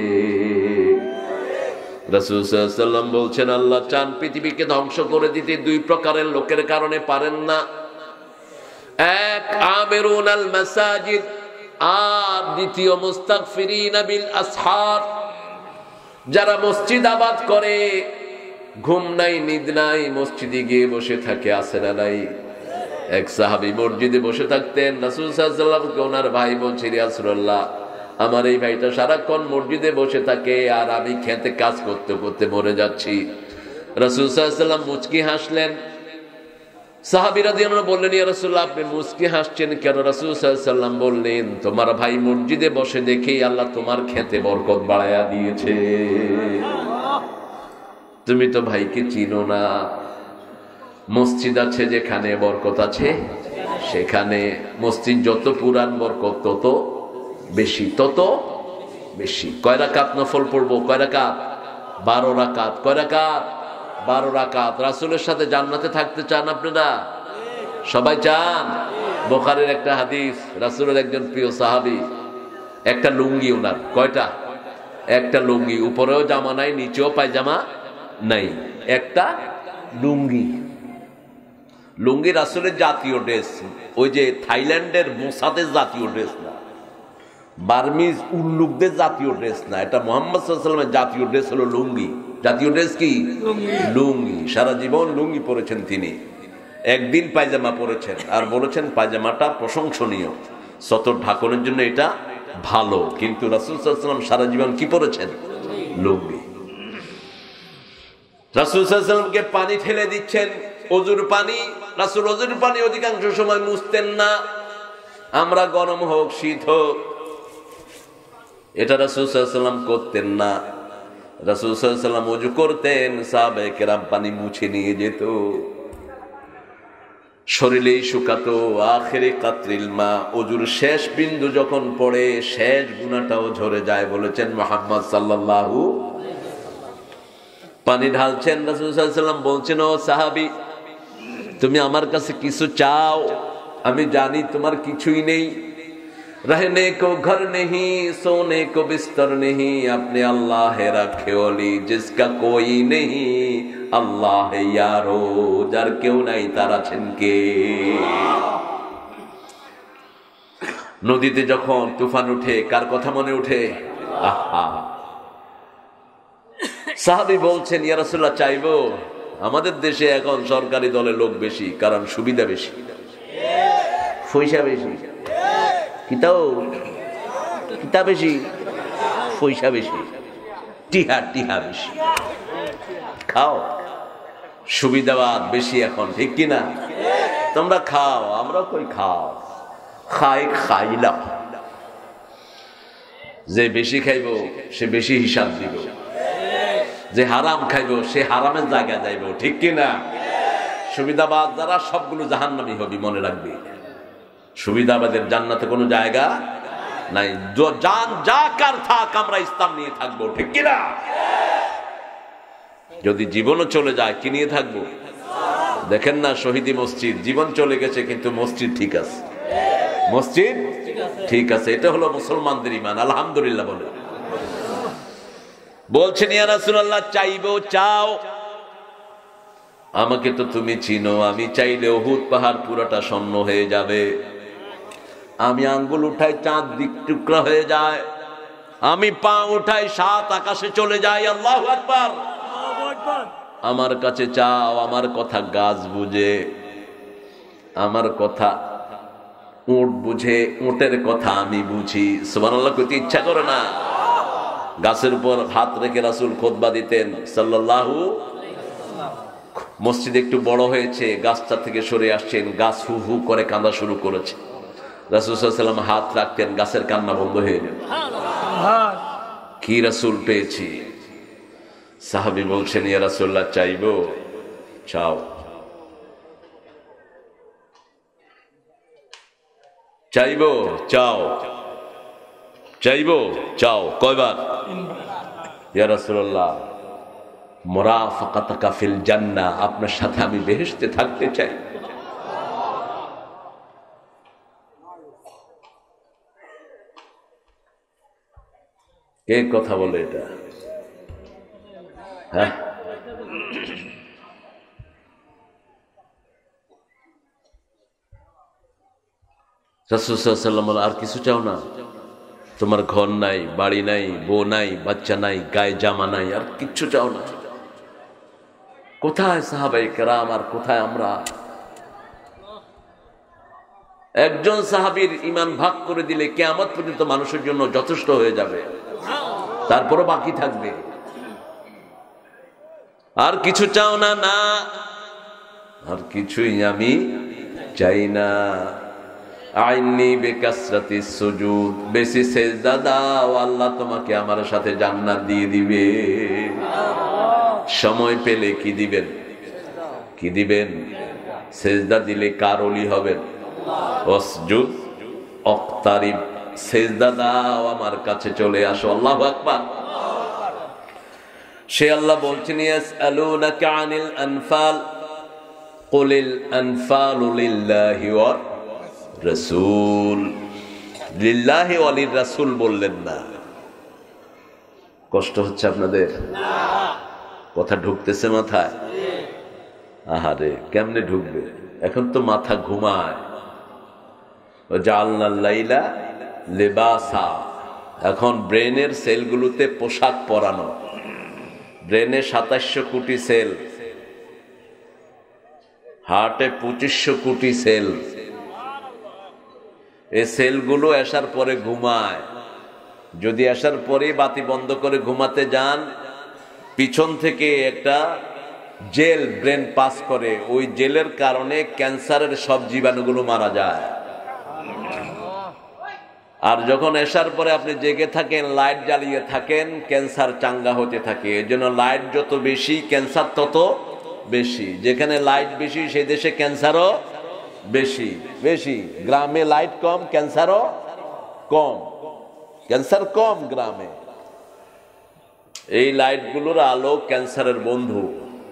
রাসূল সাল্লাল্লাহু আলাইহি ওয়াসাল্লাম বলছেন, আল্লাহ চান পৃথিবীকে ধ্বংস করে দিতে, দুই প্রকারের লোকের কারণে পারেন না। এক, আমিরুন আল মাসাজিদ, আর দ্বিতীয় মুস্তাগফিরিনা বিল আসহার, যারা মসজিদ আবাদ করে, ঘুম নাই নিদ নাই, মসজিদে গিয়ে বসে থাকে, আছে না নাই? এক সাহাবী মসজিদে বসে থাকতেন, রাসূল সাল্লাল্লাহু আলাইহি ওয়াসাল্লামকে ওনার ভাই বলছে, ইয়া রাসূলুল্লাহ, আমার এই ভাইটা সারাক্ষণ মসজিদে বসে থাকে, আর আমি খেতে কাজ করতে করতে মরে যাচ্ছি। রাসূল সাল্লাল্লাহু আলাইহি ওয়াসাল্লাম মুচকি হাসলেন। সাহাবী রাদিয়াল্লাহু আনহু বললেন, ইয়া রাসূলুল্লাহ, আপনি মুচকি হাসছেন কেন? রাসূল সাল্লাল্লাহু আলাইহি ওয়াসাল্লাম বললেন, তোমার ভাই মসজিদে বসে দেখেই আল্লাহ তোমার খেতে বরকত বাড়ায়া দিয়েছে। তুমি তো ভাইকে চিনো না। মসজিদ আছে যেখানে বরকত আছে সেখানে, মসজিদ যত পুরান বরকত তত বেশি, তত বেশি। কয় রাকাত নফল পড়বো? কয় রাকাত? বারো রাকাত। কয় রাকাত? বারো রাকাত। রাসূলের সাথে জান্নাতে থাকতে চান আপনারা? সবাই চান? বুখারীর একটা হাদিস, রাসূলের একজন প্রিয় সাহাবী, একটা লুঙ্গি ওনার, কয়টা? একটা লুঙ্গি, উপরেও জামা নাই, নিচেও পায়জামা নাই, একটা লুঙ্গি। লুঙ্গি রাসূলের জাতীয় ড্রেস, ওই যে থাইল্যান্ডের মোসাদের জাতীয় ড্রেস না, বার্মিজ উল্লুকদের জাতীয় ড্রেস না, এটা মুহাম্মদ সাল্লাল্লাহু আলাইহি ওয়াসাল্লামের জাতীয় ড্রেস হলো লুঙ্গি। জাতীয় ড্রেস কি? লুঙ্গি। সারা জীবন লুঙ্গি পরেছেন তিনি, একদিন পায়জামা পরেছেন, আর বলেছেন পায়জামাটা প্রশংসনীয়, সতর ঢাকনের জন্য এটা ভালো। কিন্তু রাসূল সাল্লাল্লাহু আলাইহি ওয়াসাল্লাম সারা জীবন কি পরেছেন? লুঙ্গি। রাসূল সাল্লাল্লাহু আলাইহি ওয়াসাল্লামকে পানি ঠেলে দিচ্ছেন, ওযুর পানি। রাসূল ওযুর পানি অধিকাংশ সময় মুছতেন না, আমরা গরম হোক শীত হোক, এটা রাসূল সাল্লাল্লাহু আলাইহি ওয়াসাল্লাম করতেন না। রাসূল সাল্লাল্লাহু আলাইহি ওয়াসাল্লাম ওযু করতেন, সাহাবায়ে কেরাম পানি মুছে নিয়ে যেত, শরীরেই শুকাতো। আখিরে কাতরিল মা, ওযুর শেষ বিন্দু যখন পড়ে, শেষ গুনাহটাও ঝরে যায়। বলেছেন মুহাম্মদ সাল্লাল্লাহু, পানি ঢালছেন, রাসূল সাল্লাল্লাহু আলাইহি ওয়াসাল্লাম বলছেন, ও সাহাবী, তুমি আমার কাছে কিছু চাও, আমি জানি তোমার কিছুই নেই। रहने को घर नहीं, सोने को बिस्तर नहीं, अपने अल्लाह है रखे ओली, जिसका कोई नहीं, अल्लाह है यारो, जार क्यों नहीं तारा छिनके। নদীতে যখন তুফান উঠে, কার কথা মনে উঠে? আহা, সাহাবী বলছেন, ইয়া রাসূলুল্লাহ চাইবো। আমাদের দেশে এখন সরকারি দলে লোক বেশি, কারণ সুবিধা বেশি, পয়সা বেশি। কিতাও কিতা বেশি, পয়সা বেশি, টিহা টিহা বেশি, খাও, সুবিধাবাদ বেশি এখন, ঠিক কিনা? তোমরা খাও, আমরা কই খাও, খাই খাইলাম। যে বেশি খাইব সে বেশি হিসাব দিব, যে হারাম খাইব সে হারামের জায়গায় যাইব, ঠিক কিনা? সুবিধাবাদ যারা সবগুলো জাহান্নামী হবি, মনে রাখবি। সুবিধাবাদের জান্নাতে কোনো জায়গা নাই। জান যা কার থাক, আমরা ইসলাম নিয়ে থাকবো, ঠিক কিনা? যদি জীবনও চলে যায়, কি নিয়ে থাকবো? দেখেন না শহীদি মসজিদ, জীবন চলে গেছে কিন্তু মসজিদ ঠিক আছে, মসজিদ ঠিক আছে। এটা হলো মুসলমানদের ঈমান, আলহামদুলিল্লাহ বলে। বলছেন, ইয়া রাসূলুল্লাহ চাইবো, চাও। আমাকে তো তুমি চিনো, আমি চাইলে উহুদ পাহাড় পুরোটা স্বর্ণ হয়ে যাবে। আমি আঙ্গুল উঠাই চাঁদ দিক টুকরা হয়ে যায়, আমি পা উঠাই সাত আকাশে চলে যাই। আল্লাহু আকবার। আমার কাছে চাও, আমার কথা গাছ বুঝে, আমার কথা উট বুঝে, উটের কথা আমি বুঝি। সুবহানাল্লাহ কইতে ইচ্ছা করে না? গাছের উপর হাত রেখে রাসূল খুতবা দিতেন সাল্লাল্লাহু। মসজিদ একটু বড় হয়েছে, গাছটা থেকে সরে আসছেন, গাছ হু হু করে কাঁদা শুরু করেছে। রাসূল সাল্লাল্লাহু আলাইহি ওয়াসাল্লাম হাত রাখতেন, গাছের কান্না বন্ধ হয়ে যেত। কি রাসূল পেয়েছি। সাহাবী বলছেন, ইয়া রাসূলুল্লাহ চাইবো, চাও। চাইবো, চাও, চাইবো, চাও। কয়বার? ইয়া রাসূলুল্লাহ মুরাফাকাতাকা ফিল জান্নাহ, আপনার সাথে আমি বেহেশতে থাকতে চাই। কে কথা বলে এটা? হ্যাঁ, রাসূল সাল্লাল্লাহু আলাইহি ওয়াসাল্লাম আর কিছু চাও না? তোমার ঘর নাই, বাড়ি নাই, বউ নাই, বাচ্চা নাই, গায়ে জামা নাই, আর কিচ্ছু চাও না? কোথায় সাহাবায়ে কেরাম আর কোথায় আমরা? একজন সাহাবীর ঈমান ভাগ করে দিলে কিয়ামত পর্যন্ত মানুষের জন্য যথেষ্ট হয়ে যাবে, তারপরও বাকি থাকবে। আর কিছু চাও না? না, আর কিছুই আমি চাই না। আইনি বিকাসরাতিস সুজুদ, বেশি সিজদা দাও, আল্লাহ তোমাকে আমার সাথে জান্নাত দিয়ে দিবে। সময় পেলে কি দিবেন? কি দিবেন? সিজদা দিলে কার ওলি হবেন? ওয়াসজুদ ওয়াক্তারিব, সিজদা দাও, আমার কাছে চলে আসো। আল্লাহু আকবার। সে আল্লাহ বলছেন, ইয়াসআলুনাকা আনিল আনফাল কুলিল আনফালু লিল্লাহি ওয়া রাসূল। লিল্লাহি ওয়া লির রাসূল বললেন না। কষ্ট হচ্ছে আপনাদের? কথা ঢুকতেছে মাথায়? আহারে, কেমনে ঢুকবে? এখন তো মাথা ঘুমায়। জাআলনাল লাইলা লিবাসা, এখন ব্রেনের সেলগুলোতে পোশাক পরানো। ব্রেনে সাতাশশো কোটি সেল, হার্টে পঁচিশশো কোটি সেল। এই সেলগুলো আসার পরে ঘুমায়। যদি আসার পরে বাতি বন্ধ করে ঘুমাতে যান, পিছন থেকে একটা জেল ব্রেন পাস করে, ওই জেলের কারণে ক্যান্সারের সব জীবাণুগুলো মারা যায়। আর যখন এসার পরে আপনি জেগে থাকেন, লাইট জ্বালিয়ে থাকেন, ক্যান্সার চাঙ্গা হতে থাকে। এর জন্য লাইট যত বেশি, ক্যান্সার তত বেশি। যেখানে লাইট বেশি সেই দেশে ক্যান্সারও বেশি বেশি। গ্রামে লাইট কম, ক্যান্সারও কম। ক্যান্সার কম গ্রামে। এই লাইটগুলোর আলো ক্যান্সারের বন্ধু,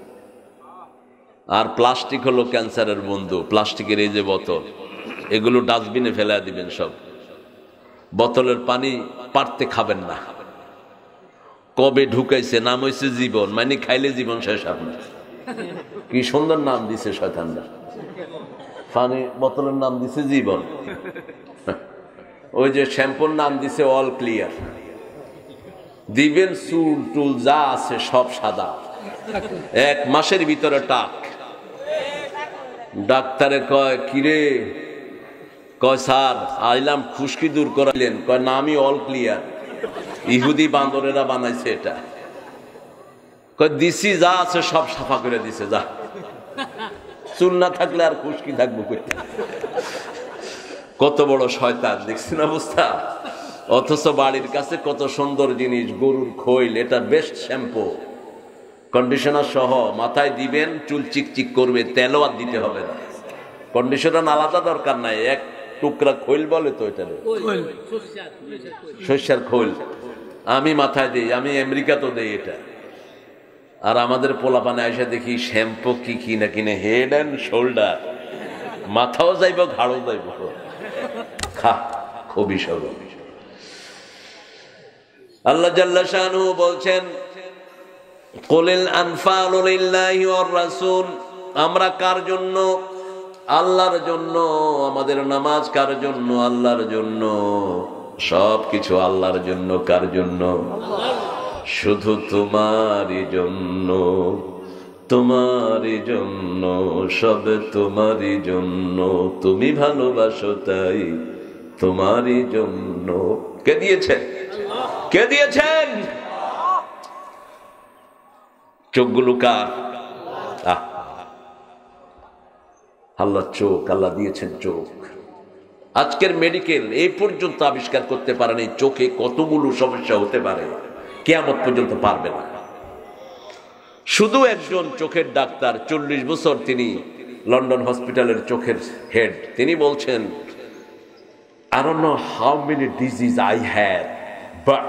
আর প্লাস্টিক হলো ক্যান্সারের বন্ধু। প্লাস্টিকের এই যে বোতল, এগুলো ডাস্টবিনে ফেলে দিবেন সব। বোতলের পানি পারতে খাবেন না। কবে ঢুকাইছে, নাম হয়েছে জীবন, মানে খাইলে জীবন শেষ। আপনার কি সুন্দর নাম দিছে শয়তানরা। পানি বোতলের নাম দিছে জীবন, ওই যে শ্যাম্পুর নাম দিছে অল ক্লিয়ার। দিবেন চুল টুল যা আছে সব সাদা, এক মাসের ভিতরে টাক। ডাক্তারে কয় কিরে, কয় স্যার আইলাম খুশকি দূর করাইলেন? কয় না, আমি অল ক্লিয়ার, ইহুদি বান্দরেরা বানাইছে এটা। কয় দিছি যা আছে সব সাফা করে দিছে, যা চুল না থাকলে আর খুশকি থাকবো কই? কত বড় শয়তান দেখছেন অবস্থা। অথচ বাড়ির কাছে কত সুন্দর জিনিস, গরুর খৈল, এটা বেস্ট শ্যাম্পু, কন্ডিশনার সহ মাথায় দিবেন, চুল চিকচিক করবে, তেলও আর দিতে হবে না। কন্ডিশনার আলাদা দরকার নাই, এক টুকরা খৈল বলে তো এটা, সর্ষার খৈল আমি মাথায় দিই, আমি আমেরিকাতেও দেই এটা। আর আমাদের পোলাপানে এসে দেখি শ্যাম্পু কি কিনে কিনে, হেড অ্যান্ড শোল্ডার, মাথাও যাইব ঘাড়ও যাইব, খা খুবই সব। আল্লাহ জাল্লা শানুহু বলছেন কুলিল আনফালু লিল্লাহি ওয়ার রাসূল, আমরা কার জন্য? আল্লাহর জন্য। আমাদের নামাজ কার জন্য? আল্লাহর জন্য। সবকিছু আল্লাহর জন্য। কার জন্য? শুধু তোমারই জন্য, তোমারই জন্য, সব তোমারই জন্য, তুমি ভালোবাসো তাই তোমারই জন্য। কে দিয়েছেন? কে দিয়েছেন? চোখগুলো কার? আল্লাহ চোখ, আল্লাহ দিয়েছেন চোখ। আজকের মেডিকেল এই পর্যন্ত আবিষ্কার করতে পারেনি চোখে কতগুলো সমস্যা হতে পারে, কিয়ামত পর্যন্ত পারবে না। শুধু একজন চোখের ডাক্তার, চল্লিশ বছর তিনি লন্ডন হসপিটালের চোখের হেড, তিনি বলছেন I don't know how many diseases I have, but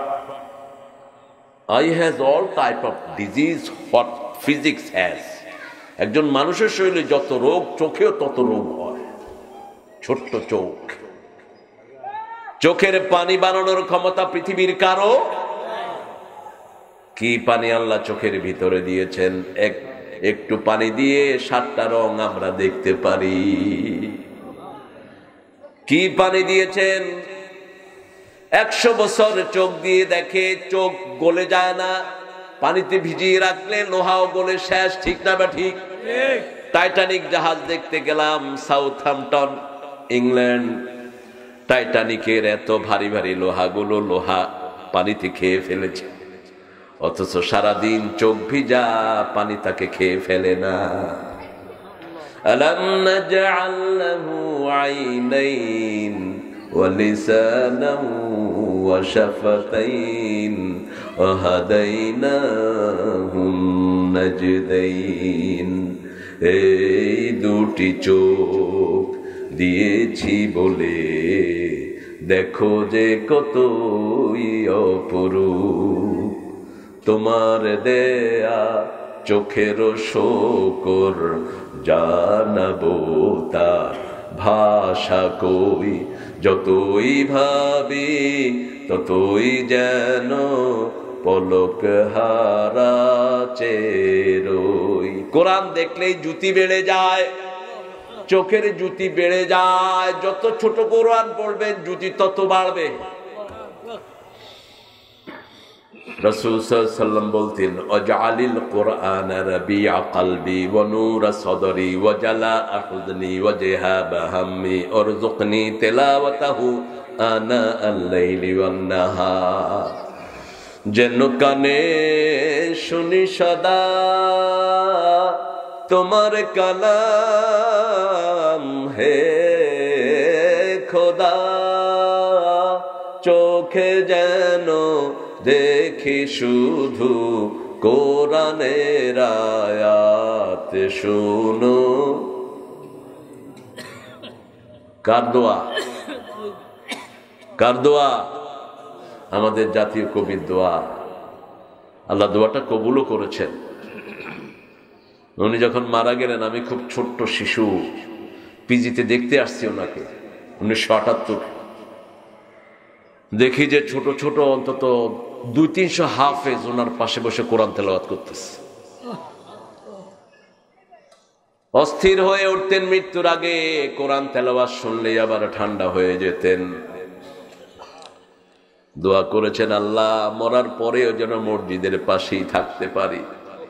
I has all type of disease what physics has. একজন মানুষের শরীরে যত রোগ, চোখেও তত রোগ হয়। ছোট্ট চোখ, চোখের পানি বানানোর ক্ষমতা পৃথিবীর কারো। কি পানি আল্লাহ চোখের ভিতরে দিয়েছেন! এক একটু পানি দিয়ে সাতটা রং আমরা দেখতে পারি। কি পানি দিয়েছেন! একশো বছর চোখ দিয়ে দেখে, চোখ গলে যায় না, পানিতে ভিজিয়ে রাখলে লোহাও গলে শেষ। ঠিক না বা ঠিক? টাইটানিক জাহাজ দেখতে গেলাম সাউথহ্যাম্পটন, ইংল্যান্ড। টাইটানিকের এত ভারী ভারী লোহাগুলো লোহা পানিতে খেয়ে ফেলেছে, অথচ সারাদিন চোখ ভিজা, পানি তাকে খেয়ে ফেলে না। আলাম নাজআল লাহু আইনাইন ওয়া লিসানান ওয়া শাফাতাইন ওয়া হাদাইনাহুন নাজদাইন। এই দুটি চোখ দিয়েছি বলে দেখো যে কতই অপরূপ। তোমার দেয়া চোখের শোকর জানাবো তার ভাষা কই। যতই ভাবি ততই যেন পলক হারা চেরোই। কোরআন দেখলেই জুতি বেড়ে যায়, চোখের জুতি বেড়ে যায়। যত ছোট কোরআন পড়বেন জুতি তত বাড়বে। রাসূল সাল্লাল্লাহু আলাইহি ওয়াসাল্লাম বলতেন আজআলিল কুরআন রাবিআ কলবি ওয়া নূরা সাদরি ওয়া জালাআ হুজনি ওয়া জিহাবা হাম্মি ওয়ারযুকনি তিলাওয়াতাহু আনা আল-লাইলি ওয়ান নাহার। যেন কানে শুনি সদা তোমার কালাম হে খোদা, চোখে যেন দেখি শুধু কোরআনের আয়াত শুনো। কার দোয়া? কার দোয়া? আমাদের জাতীয় কবির দোয়া। আল্লাহ দোয়াটা কবুলও করেছেন। উনি যখন মারা গেলেন আমি খুব ছোট্ট শিশু, পিজিতে দেখতে আসছি ওনাকে উনিশশো আটাত্তর। দেখি যে ছোট ছোট অন্তত দুই তিনশো হাফেজ ওনার পাশে বসে কোরআন তেলাওয়াত করতেছে। অস্থির হয়ে উঠতেন মৃত্যুর আগে, কোরআন তেলাওয়াত শুনলেই আবার ঠান্ডা হয়ে যেতেন। দোয়া করেছেন আল্লাহ মরার পরেও যেন মসজিদের পাশেই থাকতে পারি,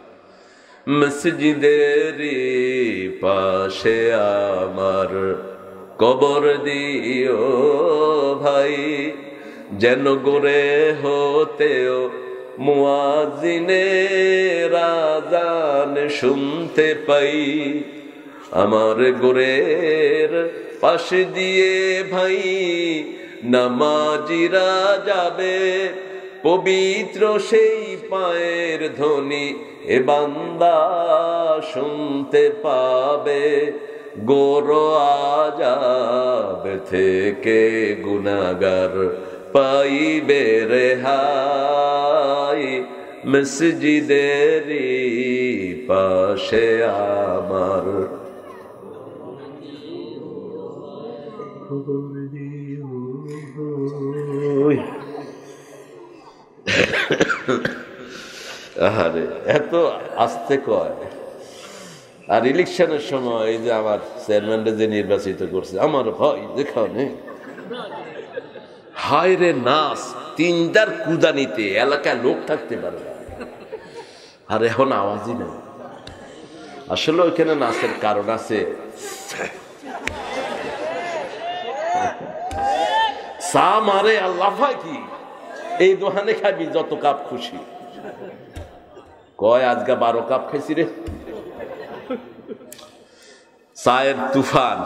মসজিদের পাশে আমার কবর দিও ভাই, যেন গড়ে হতেও মুয়াজ্জিনের আযান শুনতে পাই। আমার গোরের পাশে দিয়ে ভাই নামাজিরা যাবে, পবিত্র সেই পায়ের ধ্বনি এ বান্দা শুনতে পাবে। গোর আযাব থেকে গুনাহগার পাইবে রেহাই, মসজিদের পাশে আমার আরে এত আস্তে কয়। আর ইলেকশনের সময় এই যে আমার চেয়ারম্যানরা যে নির্বাচিত করছে, আমার ভয় দেখাও নেই, হায় রে নাচ তিনটার কুদানিতে এলাকায় লোক থাকতে পারে আর এখন আওয়াজই নেই। আসলে ওইখানে নাচের কারণ আছে, চা মারে আল্লাহ কি এই দোকানে খাবি যত কাপ খুশি, কয় আজকে বারো কাপ খাইছি রে, চায়ের তুফান,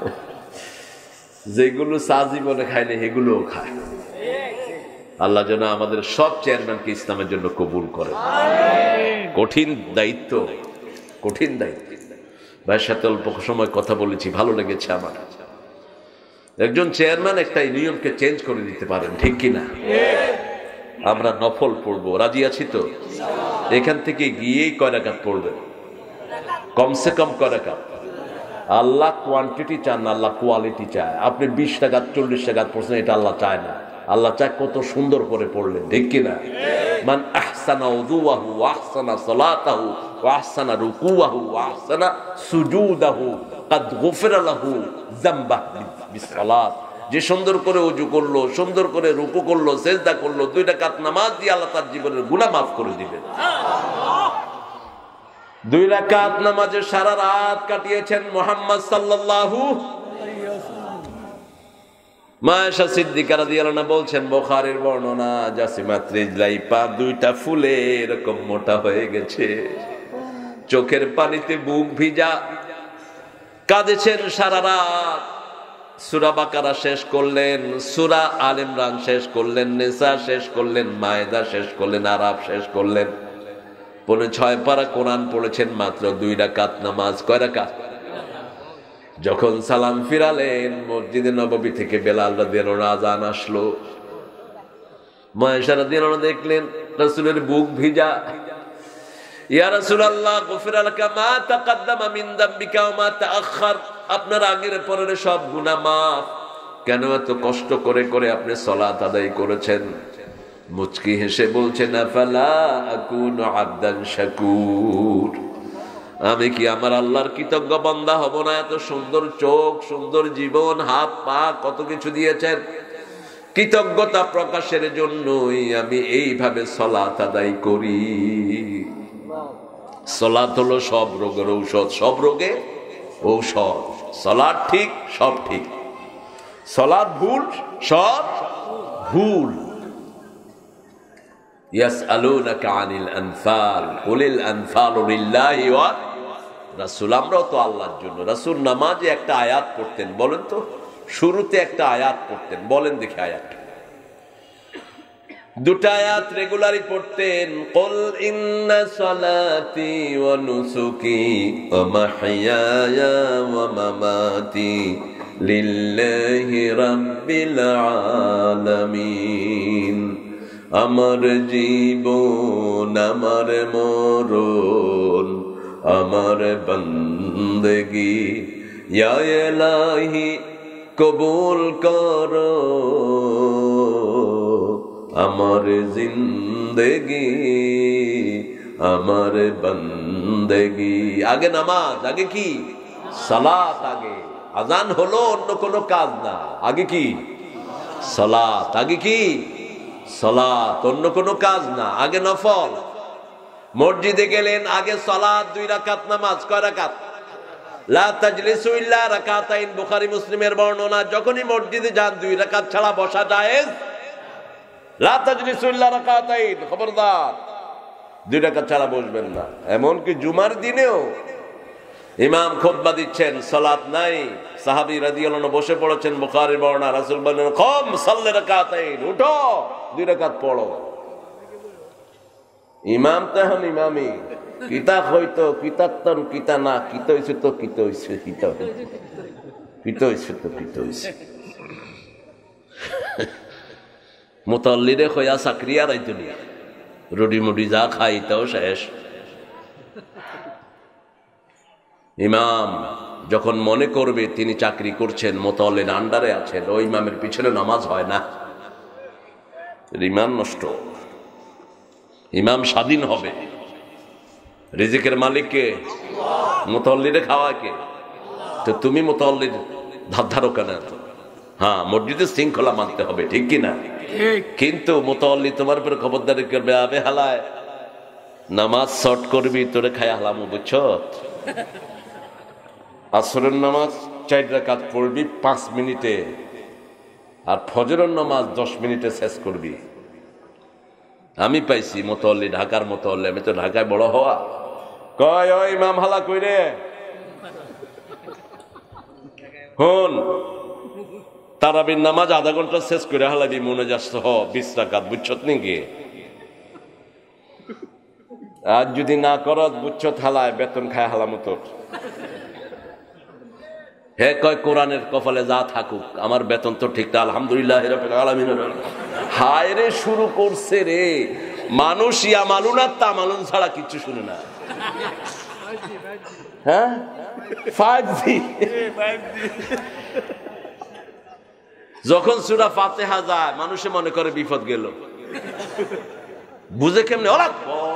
যেগুলো চা জীবনে খায়নি সেগুলোও খায়। আল্লাহ যেন আমাদের সব চেয়ারম্যানকে ইসলামের জন্য কবুল করে। কঠিন দায়িত্ব, কঠিন দায়িত্ব। ভাইয়ের সাথে অল্প সময় কথা বলেছি, ভালো লেগেছে আমার। একজন চেয়ারম্যান একটা নিয়মকে চেঞ্জ করে দিতে পারেন, ঠিক কিনা? আমরা নফল পড়বো, রাজি আছি তো? এখান থেকে গিয়েই কয় রাকাত পড়বেন, কমসে কম কয় রাকাত। আল্লাহ কোয়ান্টিটি চান না, আল্লাহ কোয়ালিটি চায়। আপনি বিশ টাকা চল্লিশ টাকা পড়ছেন, এটা আল্লাহ চায় না। আল্লাহ চায় কত সুন্দর করে পড়লেন, ঠিক কিনা? মান আহসানা উযুহু ওয়া আহসানা সালাতাহু ওয়া আহসানা রুকুহু ওয়া আহসানা সুজুদাহু কাদ গুফিরা লাহু যামবাহু বিসসালাত। যে সুন্দর করে ওযু করলো, সুন্দর করে রুকু করলো, সিজদা করলো, দুই রাকাত নামাজ দিয়ে আল্লাহ তার জীবনের গুনাহ মাফ করে দিবেন। দুই রাকাত নামাজে সারা রাত কাটিয়েছেন মুহাম্মদ সাল্লাল্লাহু আলাইহি ওয়াসাল্লাম। মা আয়েশা সিদ্দিকা রাদিয়াল্লাহু আনহা বলছেন, বুখারীর বর্ণনা, জাসিমাত রিজলাই, পা দুইটা ফুলে এরকম মোটা হয়ে গেছে, চোখের পানিতে বুক ভিজা, কাঁদেছেন সারা রাত। সূরা বাকারা শেষ করলেন, সূরা আল ইমরান শেষ করলেন, নিসা শেষ করলেন, মায়েদা শেষ করলেন, আরাফ শেষ করলেন। পৌনে ছয় পারা কোরআন পড়েছেন, মাত্র দুই রাকাত নামাজ। কয় রাকাত? যখন সালাম ফিরালেন, মসজিদে নববী থেকে বেলাল রাদিয়াল্লাহু আনহু আযান আসলো। মা আয়েশা রাদিয়াল্লাহু আনহা দেখলেন রাসূলের বুক ভিজা। ইয়া রাসূলুল্লাহ, গুফিরা লাকা মা তাকাদ্দামা মিন যামবিকা ওয়া মা তাআখার, আপনার আগের পরের সব গুনাহ মাফ। কেন এত কষ্ট করে করে আপনি সালাত আদায় করেছেন? মুচকি হেসে বলছেন, আফালা আকুনু আবদান শাকুর, আমি কি আমার আল্লাহর কৃতজ্ঞ বান্দা হব না? এত সুন্দর চোখ, সুন্দর জীবন, হাত পা, কত কিছু দিয়েছেন। কৃতজ্ঞতা প্রকাশের জন্যই আমি এইভাবে সালাত আদায় করি। সালাত হলো সব রোগের ঔষধ, সব রোগে ঔষধ। সালাত ঠিক, সব ঠিক। সালাত ভুল, সব ভুল। ইয়াসআলুনাকা আনিল আনফাল কুলিল আনফালু লিল্লাহি ওয়া রাসূল। আমরাও তো আল্লাহর জন্য। রাসূল নামাজে একটা আয়াত পড়তেন, বলেন তো, শুরুতে একটা আয়াত পড়তেন, বলেন দেখি আয়াতটা। দুটো আয়াত রেগুলারই পড়তেন। কুল ইন্না সালাতি ওয়া নুসুকি ওয়া মাহইয়ায়া ওয়া মামাতি লিল্লাহি রাব্বিল আলামিন। আমার জীবন, আমার মরণ, আমার বন্দেগি ইয়া ইলাহি কবুল করো। আমার জিন্দেগি, আমার বন্দেগি। আগে নামাজ, আগে কি? সালাত। আগে আজান হলো, অন্য কোনো কাজ না। আগে কি? সালাত। আগে কি? সালাত, অন্য কোনো কাজ না, আগে নফল। মসজিদে গেলেন, আগে সালাত, দুই রাকাত নামাজ। কয় রাকাত? লা তাজলিসু ইল্লা রাকাতাইন, বুখারী মুসলিমের বর্ণনা। যখনই মসজিদে যান দুই রাকাত ছাড়া বসা জায়েজ। লা তাজলিসু ইল্লা রাকাতাইন, খবরদার দুই রাকাত ছাড়া বসবেন না। এমনকি জুমার দিনেও ইমাম খুতবা দিচ্ছেন, সালাত নাই, সাহাবী রাদিয়াল্লাহু আনহু বসে পড়েছেন, বুখারীর বর্ণনা। রাসূল বলেন, কম সাল্লি রাকাতাইন, উঠো দুই রাকাত পড়ো। ইমাম তখন ইমামি, কিতা হইতো কিতাতন কিতা না, কিতা হইছে তো কিতা হইছে, কিতা কিতা হইছে তো কিতা হইছে। মুতাল্লিরে খয়া চাকরি আর আইতনি, রুডি মুডি যা খাই তাও শেষ। ইমাম যখন মনে করবে তিনি চাকরি করছেন, মুতাল্লির আন্ডারে আছেন, ওই ইমামের পিছনে নামাজ হয় না, ইমান নষ্ট। ইমাম স্বাধীন হবে, রিজিকের মালিককে, মুতাল্লিরে খাওয়ায় কে? তো তুমি মুতাল্লির ধার ধারো কেন? হ্যাঁ, মসজিদে শৃঙ্খলা মানতে হবে, ঠিক কিনা? কিন্তু মুতাল্লি তোমার উপরে খবরদারি করবে, আবে হালায় নামাজ শর্ট করবি, তোরে খায় হালাম, বুঝছো? আসরের নামাজ চার রাকাত পড়বি পাঁচ মিনিটে, আর ফজরের নামাজ দশ মিনিটে শেষ করবি। আমি পাইছি মুতাল্লি, ঢাকার মুতাল্লি, আমি তো ঢাকায় বড় হওয়া। কয় ওই ইমাম হালা কইরে হন, তারাবির নামাজ আধা ঘন্টা শেষ করে হালাবি, মনে যাস হ বিশ রাকাত, বুঝছত নাকি? আর যদি না করত বুঝছত হালায় বেতন খায় হালাম তোর। হে কয় কোরআনের কপালে যা থাকুক, আমার বেতন তো ঠিক, আলহামদুলিল্লাহ রাব্বিল আলামিন। হায় রে, শুরু করছে রে মানুষ, ইয়া মালুন আর তা মালুন ছাড়া কিচ্ছু শুনে না। হ্যাঁ, ফাইভ জি। যখন সূরা ফাতিহা যায় মানুষে মনে করে বিপদ গেল, বুঝে কেমনে? ওরা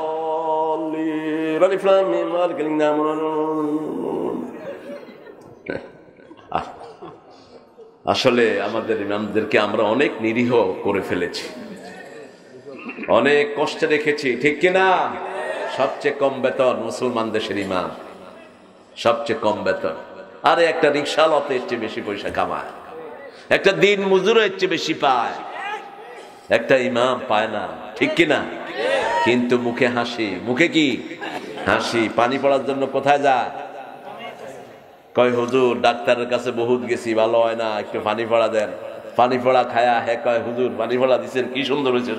আসলে আমাদের ইমামদেরকে আমরা অনেক নিরীহ করে ফেলেছি, অনেক কষ্টে রেখেছি, ঠিক কিনা? সবচেয়ে কম বেতন মুসলমান দেশের ইমাম, সবচেয়ে কম বেতন। আরে একটা রিক্সাওয়ালা এর চেয়ে বেশি পয়সা কামায়, একটা দিন মজুরও এর চেয়ে বেশি পায়, একটা ইমাম পায় না, ঠিক কিনা? কিন্তু মুখে হাসি, মুখে কি হাসি। পানি পড়ার জন্য কোথায় যায়? কয় হুজুর ডাক্তারের কাছে বহুত গেছি, ভালো হয় না, একটু পানি পড়া দেন। পানি পড়া খায়া হে কয় হুজুর পানি পড়া দিচ্ছেন, কি সুন্দর হয়েছে।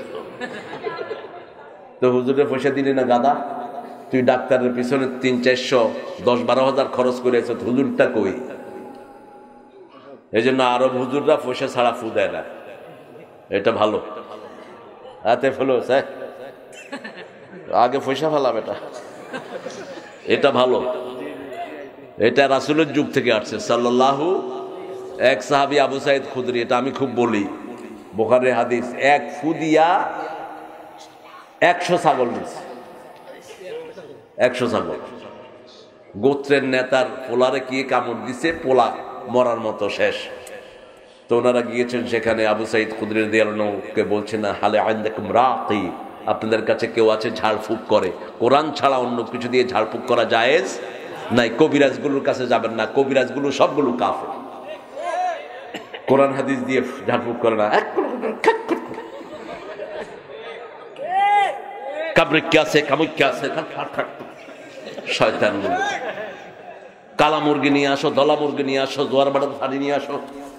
তো হুজুরের পয়সা দিলি না গাদা, তুই ডাক্তারের পিছনে তিন চারশো দশ বারো হাজার খরচ করেছ, হুজুরটা কই? এই জন্য আরব হুজুররা পয়সা ছাড়া ফু দেয় না, এটা ভালো। হাতে ফেলো আগে পয়সা ফেলাম, এটা এটা ভালো। এটা রাসূলের যুগ থেকে আসছে সাল্লাল্লাহু। এক সাহাবী আবু সাঈদ খুদরি, এটা আমি খুব বলি, বুখারীর হাদিস, এক ফু দিয়া একশো ছাগল দিচ্ছে, একশো ছাগল। গোত্রের নেতার পোলারে কি কামড় দিছে, পোলা মরার মতো শেষ। তো ওনারা গিয়েছেন সেখানে, আবু সাঈদ খুদরি রাদিয়াল্লাহু আনহুকে বলছেন, হালে আইন্দাকুম রাকি, আপনাদের কাছে কেউ আছে ঝাড়ফুঁক করে? কোরআন ছাড়া অন্য কিছু দিয়ে ঝাড়ফুঁক করা জায়েজ নাই। কবিরাজগুলোর কাছে যাবেন না, কবিরাজগুলো সবগুলো কাফের, কোরআন হাদিস দিয়ে ঝাড়ফুঁক করে না। কাবরে কি আছে, কামুক কি আছে, শয়তানগুলো। কালা মুরগি নিয়ে আসো, দলা মুরগি নিয়ে আসো, জোয়ার বাটার শাড়ি নিয়ে আসো,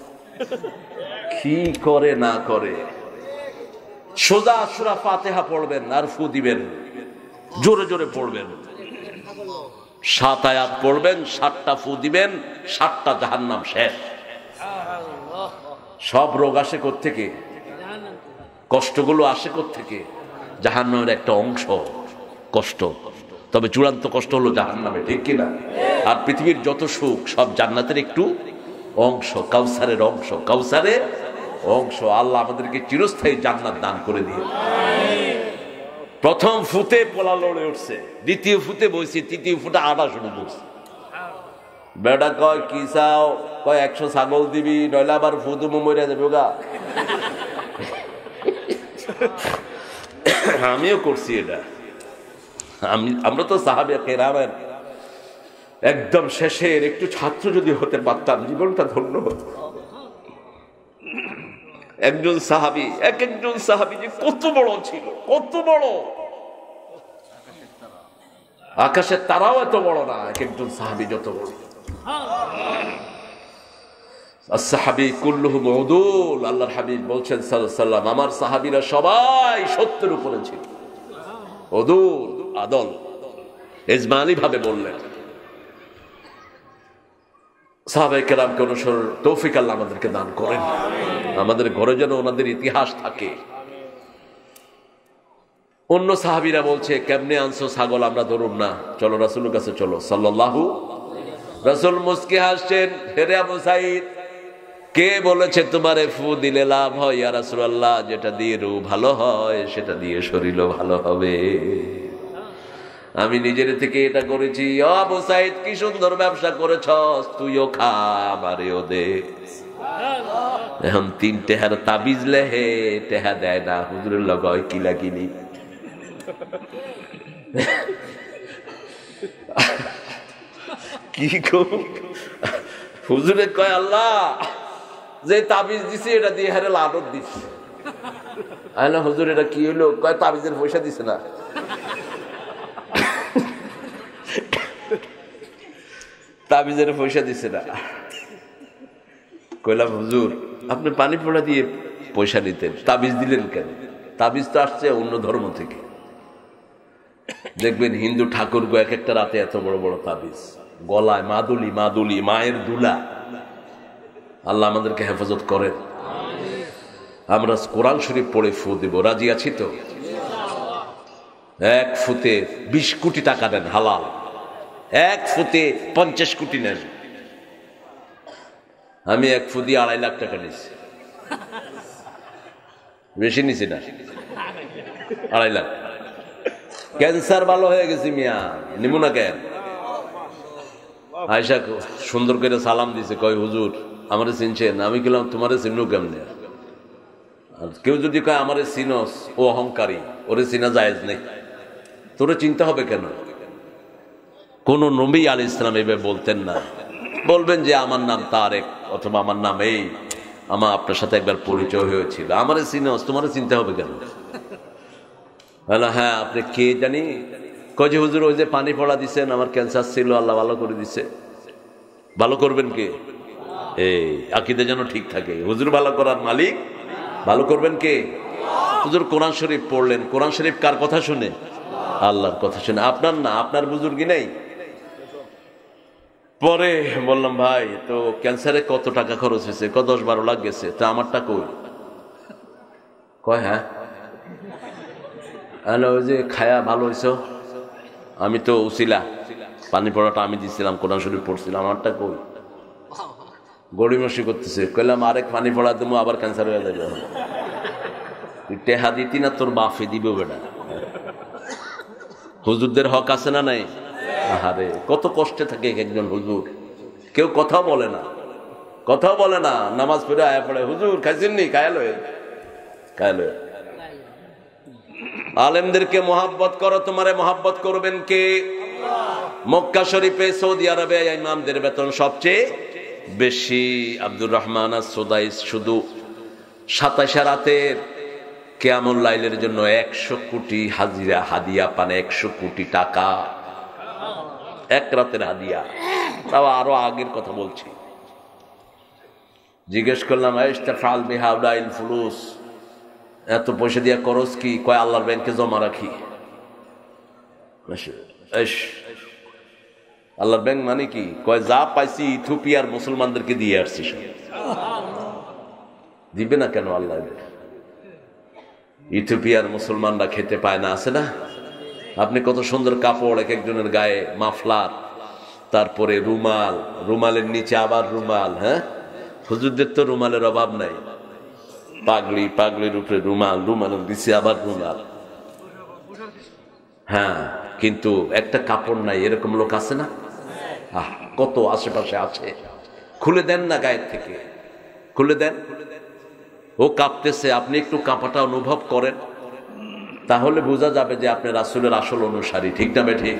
কি করে না করে। সোজা সূরা ফাতিহা পড়বেন আর ফু দিবেন, জোরে জোরে পড়বেন, সাত আয়াত পড়বেন, সাতটা ফু দিবেন, সাতটা জাহান্নাম শেষ। সব রোগ আসে কোত্থেকে? কষ্টগুলো আসে কোত্থেকে? জাহান্নামের একটা অংশ কষ্ট, তবে চূড়ান্ত কষ্ট হলো জাহান্নামে, ঠিক কিনা? আর পৃথিবীর যত সুখ সব জান্নাতের একটু অংশ, কাউসারের অংশ, কাউসারের অংশ। আল্লাহ আমাদেরকে চিরস্থায়ী জান্নাত দান করে দিয়ে। প্রথম ফুতে পোলা লড়ে উঠছে, দ্বিতীয় ফুতে বইছে, তৃতীয় ফুটে আটা শুরু করছে। বেটা কয় কি চাও? কয় একশো ছাগল দিবি, নইলে আবার ফুদু মরে যাবে গা। আমিও করছি এটা। আমি আমরা তো সাহাবে কেরামের একদম শেষের একটু ছাত্র যদি হতে পারতাম জীবনটা ধন্য হতো। একজন সাহাবী, এক একজন সাহাবী যে কত বড় ছিল, কত বড়। আকাশের তারাও এত বড় না, এক একজন সাহাবী যত বড়। সাহাবী কুল্লুহুম উদুল, আল্লাহর হাবিব বলছেন সাল্লাল্লাহু আলাইহি ওয়াসাল্লাম, আমার সাহাবীরা সবাই সত্যের উপরে ছিল। উদুল, আদল, ইজমালি ভাবে বললেন। সাহাবায়ে কেরামকে অনুসরণ তৌফিক আল্লাহ আমাদেরকে দান করেন। আমাদের ঘরে যেন ওনাদের ইতিহাস থাকে। অন্য সাহাবীরা বলছে, কেমনে আনছো ছাগল, আমরা ধরুম না, চলো রাসূলের কাছে চলো সাল্লাল্লাহু। রাসূল মুস্কি হাসছেন, হেরে আবু সাঈদ, কে বলেছে তোমারে ফু দিলে লাভ হয়? ইয়া রাসূলুল্লাহ, যেটা দিয়ে রূহ ভালো হয় সেটা দিয়ে শরীরও ভালো হবে। আমি নিজের থেকে এটা করেছি। ও আবু সাঈদ, কি সুন্দর ব্যবসা করেছস, তুইও খা, আমারেও দে। এখন তিন টেহার তাবিজ লেহে, টেহা দেয় না, হুজুরের লগায় কিলা কিনি। কি হুজুরে কয়, আল্লাহ যে তাবিজ দিছে এটা দিয়ে হারে লানত দিচ্ছে। আইলা হুজুর এটা কি হইলো? কয় তাবিজের পয়সা দিছে না। তাবিজের পয়সা দিছে না। কইলাম হুজুর, আপনি পানি পোড়া দিয়ে পয়সা নিতেন, তাবিজ দিলেন কেন? তাবিজ তো আসছে অন্য ধর্ম থেকে। দেখবেন হিন্দু ঠাকুর গো এক একটা রাতে এত বড় বড় তাবিজ, গলায় মাদুলি, মাদুলি মায়ের দুলা। আল্লাহ আমাদেরকে হেফাজত করেন। আমরা কোরআন শরীফ পড়ে ফু দিব, রাজি আছি তো? এক ফুতে বিশ কোটি টাকা দেন হালাল, এক ফুতে পঞ্চাশ কোটি নেন। আমি এক ফু দিয়ে আড়াই লাখ টাকা নিছি, বেশি নিছি না, আড়াই লাখ। ক্যান্সার ভালো হয়ে গেছি মিয়া, নিমু না কেন? আয়সা সুন্দর করে সালাম দিছে, কয় হুজুর আমারে চিনছেন? আমি গেলাম, তোমারে চিনু কেমনে? আর কেউ যদি কয় আমারে চিনস, ও অহংকারী, ওরে চিনা জায়েজ নেই। তোরে চিনতে হবে কেন? কোন নবী আলাইহিস সালাম এভাবে বলতেন না। বলবেন যে আমার নাম তারেক, অথবা আমার নাম এই, আমার আপনার সাথে একবার পরিচয় হয়েছিল, আমারে চিনস, তোমারে চিনতে হবে কেন? হ্যাঁ, আপনি কে জানি? কয় যে হুজুর ওই যে পানি পড়া দিচ্ছেন, আমার ক্যান্সার ছিল, আল্লাহ ভালো করে দিছে। ভালো করবেন কে? এই আকীদা যেন ঠিক থাকে। হুজুর ভালো করার মালিক, ভালো করবেন কে? হুজুর কোরআন শরীফ পড়লেন, কোরআন শরীফ কার কথা শুনে? আল্লাহর কথা শুনে, আপনার না। আপনার বুজুর্গি নেই। পরে বললাম, ভাই তো ক্যান্সারে কত টাকা খরচ হয়েছে? কত দশ বারো লাখ গেছে, তা আমারটা কই? কয় হ্যাঁ, ওই যে খায়া ভালো হয়েছ, আমি তো উসিলা, পানি পড়াটা আমি দিছিলাম, কোরআন শরীফ পড়ছিলাম, আমারটা কই? গড়িমসি করতেছে। কইলাম আরেক পানি পড়া দেবো, আবার ক্যান্সার হয়ে যাবে। তুই টেহা দিতি না, তোর বাফে দিব বেটা। হুজুরদের হক আছে না নাই? আহারে কত কষ্টে থাকে একজন হুজুর, কেউ কথাও বলে না, কথাও বলে না। নামাজ পড়ে আয়া পড়ে, হুজুর খাইছেন নি? খায়ালো খায়ালো। আলেমদেরকে মোহাব্বত করো, তোমারে মোহাব্বত করবেন কে? মক্কা শরীফে, সৌদি আরবে ইমামদের বেতন সবচেয়ে বেশি। আব্দুর রহমান আস-সুদাইস শুধু সাতাশা রাতের কিয়ামুল লাইলের জন্য একশো কোটি হাজিরা হাদিয়া পান, একশো কোটি টাকা এক রাতের হাদিয়া। তাও আরো আগের কথা বলছি। জিজ্ঞেস করলাম, ইস্তাফাল বিহাউলাইল ফুলুস, এত পয়সা দিয়া করস কি? কয় আল্লাহর ব্যাংকে জমা রাখি। আল্লাহর ব্যাংক মানে কি? কয় যা পাইছি ইথিওপিয়ার মুসলমানদেরকে দিয়ে আসছি। দিবে না কেন? আল্লাহ ইথিওপিয়ার মুসলমানরা খেতে পায় না, আছে না? আপনি কত সুন্দর কাপড় এক একজনের গায়ে, মাফলার, তারপরে রুমাল, রুমালের নিচে আবার রুমাল। হ্যাঁ, হুজুরদের তো রুমালের অভাব নাই। পাগড়ি, পাগড়ির উপরে রুমাল, রুমালের নিচে আবার রুমাল। হ্যাঁ, কিন্তু একটা কাপড় নাই, এরকম লোক আছে না? আহ, কত আশেপাশে আছে। খুলে দেন না গায়ের থেকে, খুলে দেন। ও কাঁপতেছে, আপনি একটু কাঁপাটা অনুভব করেন। তাহলে বোঝা যাবে যে আপনি রাসূলের আসল অনুসারী, ঠিক না বেঠিক?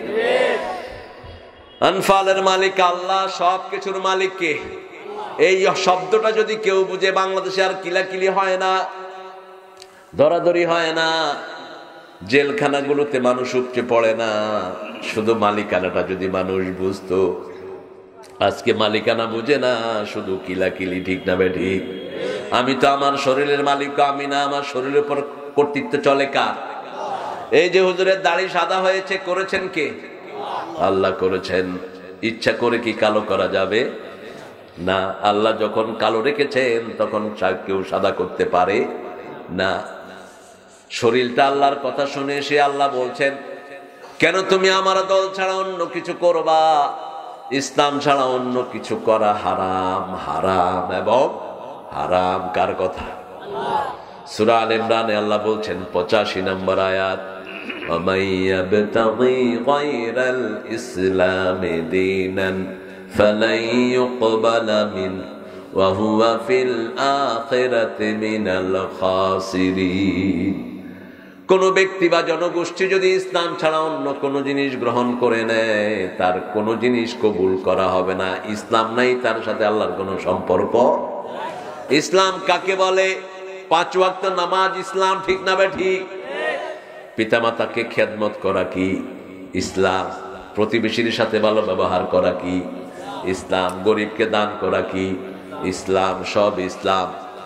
আনফালের মালিক আল্লাহ, সব কিছুর মালিক কে? এই শব্দটা যদি কেউ বুঝে, বাংলাদেশে আর কিলাকিলি হয় না, ধরাধরি হয় না, জেলখানাগুলোতে মানুষ উপচে পড়ে না। শুধু মালিকানাটা যদি মানুষ বুঝতো। আজকে মালিকানা বুঝে না, শুধু কিলাকিলি, ঠিক না বেঠিক? আমি তো আমার শরীরের মালিক, আমি না, আমার শরীরের উপর কর্তৃত্ব চলে কার? এই যে হুজুরের দাড়ি সাদা হয়েছে, করেছেন কে? আল্লাহ করেছেন। ইচ্ছা করে কি কালো করা যাবে? না। আল্লাহ যখন কালো রেখেছেন তখন কেউ সাদা করতে পারে না। শরীরটা আল্লাহর কথা শুনে সে আল্লাহ বলছেন, কেন তুমি আমার দল ছাড়া অন্য কিছু করবা? ইসলাম ছাড়া অন্য কিছু করা হারাম। হারাম এবং হারাম কার কথা? সূরা আল ইমরানে আল্লাহ বলছেন পঁচাশি নম্বর আয়াত, وَمَن يَبْتَغِي غَيْرَ الْإِسْلَامِ دِينًا فَلَن يُقْبَلَ مِنْهُ وَهُوَ فِي الْآخِرَةِ مِنَ الْخَاسِرِينَ। কোন ব্যক্তি বা জনগোষ্ঠী যদি ইসলাম ছাড়া অন্য কোন জিনিস গ্রহণ করে নেয়, তার কোন জিনিস কবুল করা হবে না। ইসলাম নাই, তার সাথে আল্লাহর কোন সম্পর্ক। ইসলাম কাকে বলে? পাঁচ ওয়াক্ত নামাজ ইসলাম, ঠিক না বেঠিক? পিতামাতাকে খেদমত করা কি ইসলাম? প্রতিবেশীর সাথে ভালো ব্যবহার করা কি ইসলাম? গরিবকে দান করা কি ইসলাম? সব ইসলাম।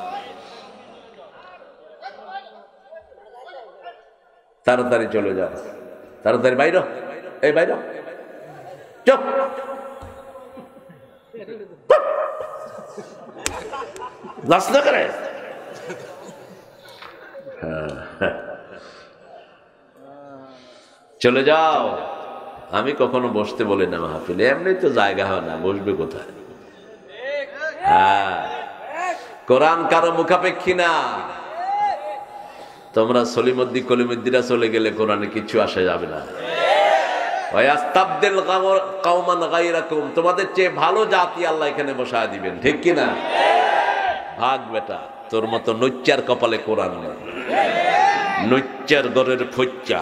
তাড়াতাড়ি চলে যাও, তাড়াতাড়ি বাইর, এই বাইর, চুপ। লাস না করে। চলে যাও। আমি কখনো বসতে বলি না মাহফিলে, এমনি তো জায়গা হয় না, বসবে কোথায়? হ্যাঁ, কোরআন কারো মুখাপেক্ষী না। তোমরা সলিমুদ্দি কলিমুদ্দিরা চলে গেলে কোরআনে কিছু আসে যাবে না। ওয়াস্তাবদিল কওমান গায়রাকুম, তোমাদের চেয়ে ভালো জাতি আল্লাহ এখানে বসায় দিবেন, ঠিক কি না? ভাগ বেটা, তোর মতো নচ্চার কপালে কোরআন নেই, নচ্চার গরের ফচ্চা।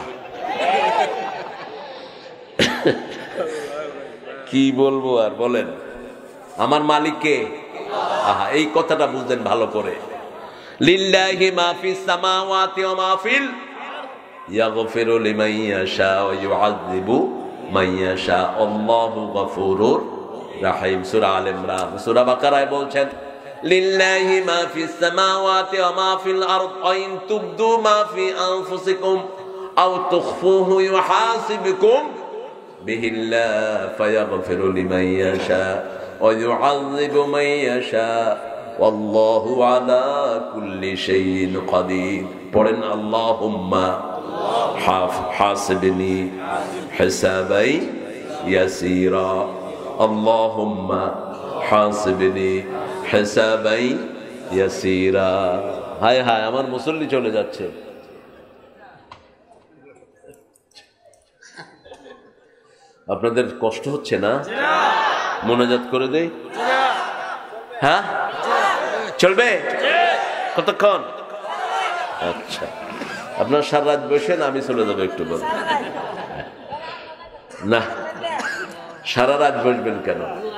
কি বলবো আর বলেন? আমার মালিককে, আহা, এই কথাটা বুঝলেন ভালো করে। লিল্লাহি মা ফিস সামাওয়াতি ওয়া মা ফিল ইয়াগফিরু লিমান ইয়াশা ওয়া ইউআযযিবু মান ইয়াশা, আল্লাহু গফুরুর রাহিম। সূরা আল ইমরান। সূরা বাকারায় বলছেন লিল্লাহি মা ফিস সামাওয়াতি ওয়া মা ফিল আরদ ওয়া ইন তুবদু মা ফি আনফুসিকুম আও তুখফুহু ইউহাসিবুকুম বিহিল্লাহ ফায়াগফিরু লিমান ইয়াশা ওয়া ইউআযযিবু মান ইয়াশা ওয়াল্লাহু আলা কুল্লি শাইইন কাদির। পড়েন আল্লাহুম্মা হাসিবনি হিসাবাই ইয়াসীরা, আল্লাহুম্মা হাসিবনি হিসাবাই ইয়াসীরা। হায় হায়, আমার মুসল্লি চলে যাচ্ছে। আপনাদের কষ্ট হচ্ছে না? মোনাজাত করে দেই? হ্যাঁ, চলবে? কতক্ষণ? আচ্ছা, আপনার সারা রাত বসেন, আমি চলে যাবো একটু পরে। না, সারা রাত বসবেন কেন?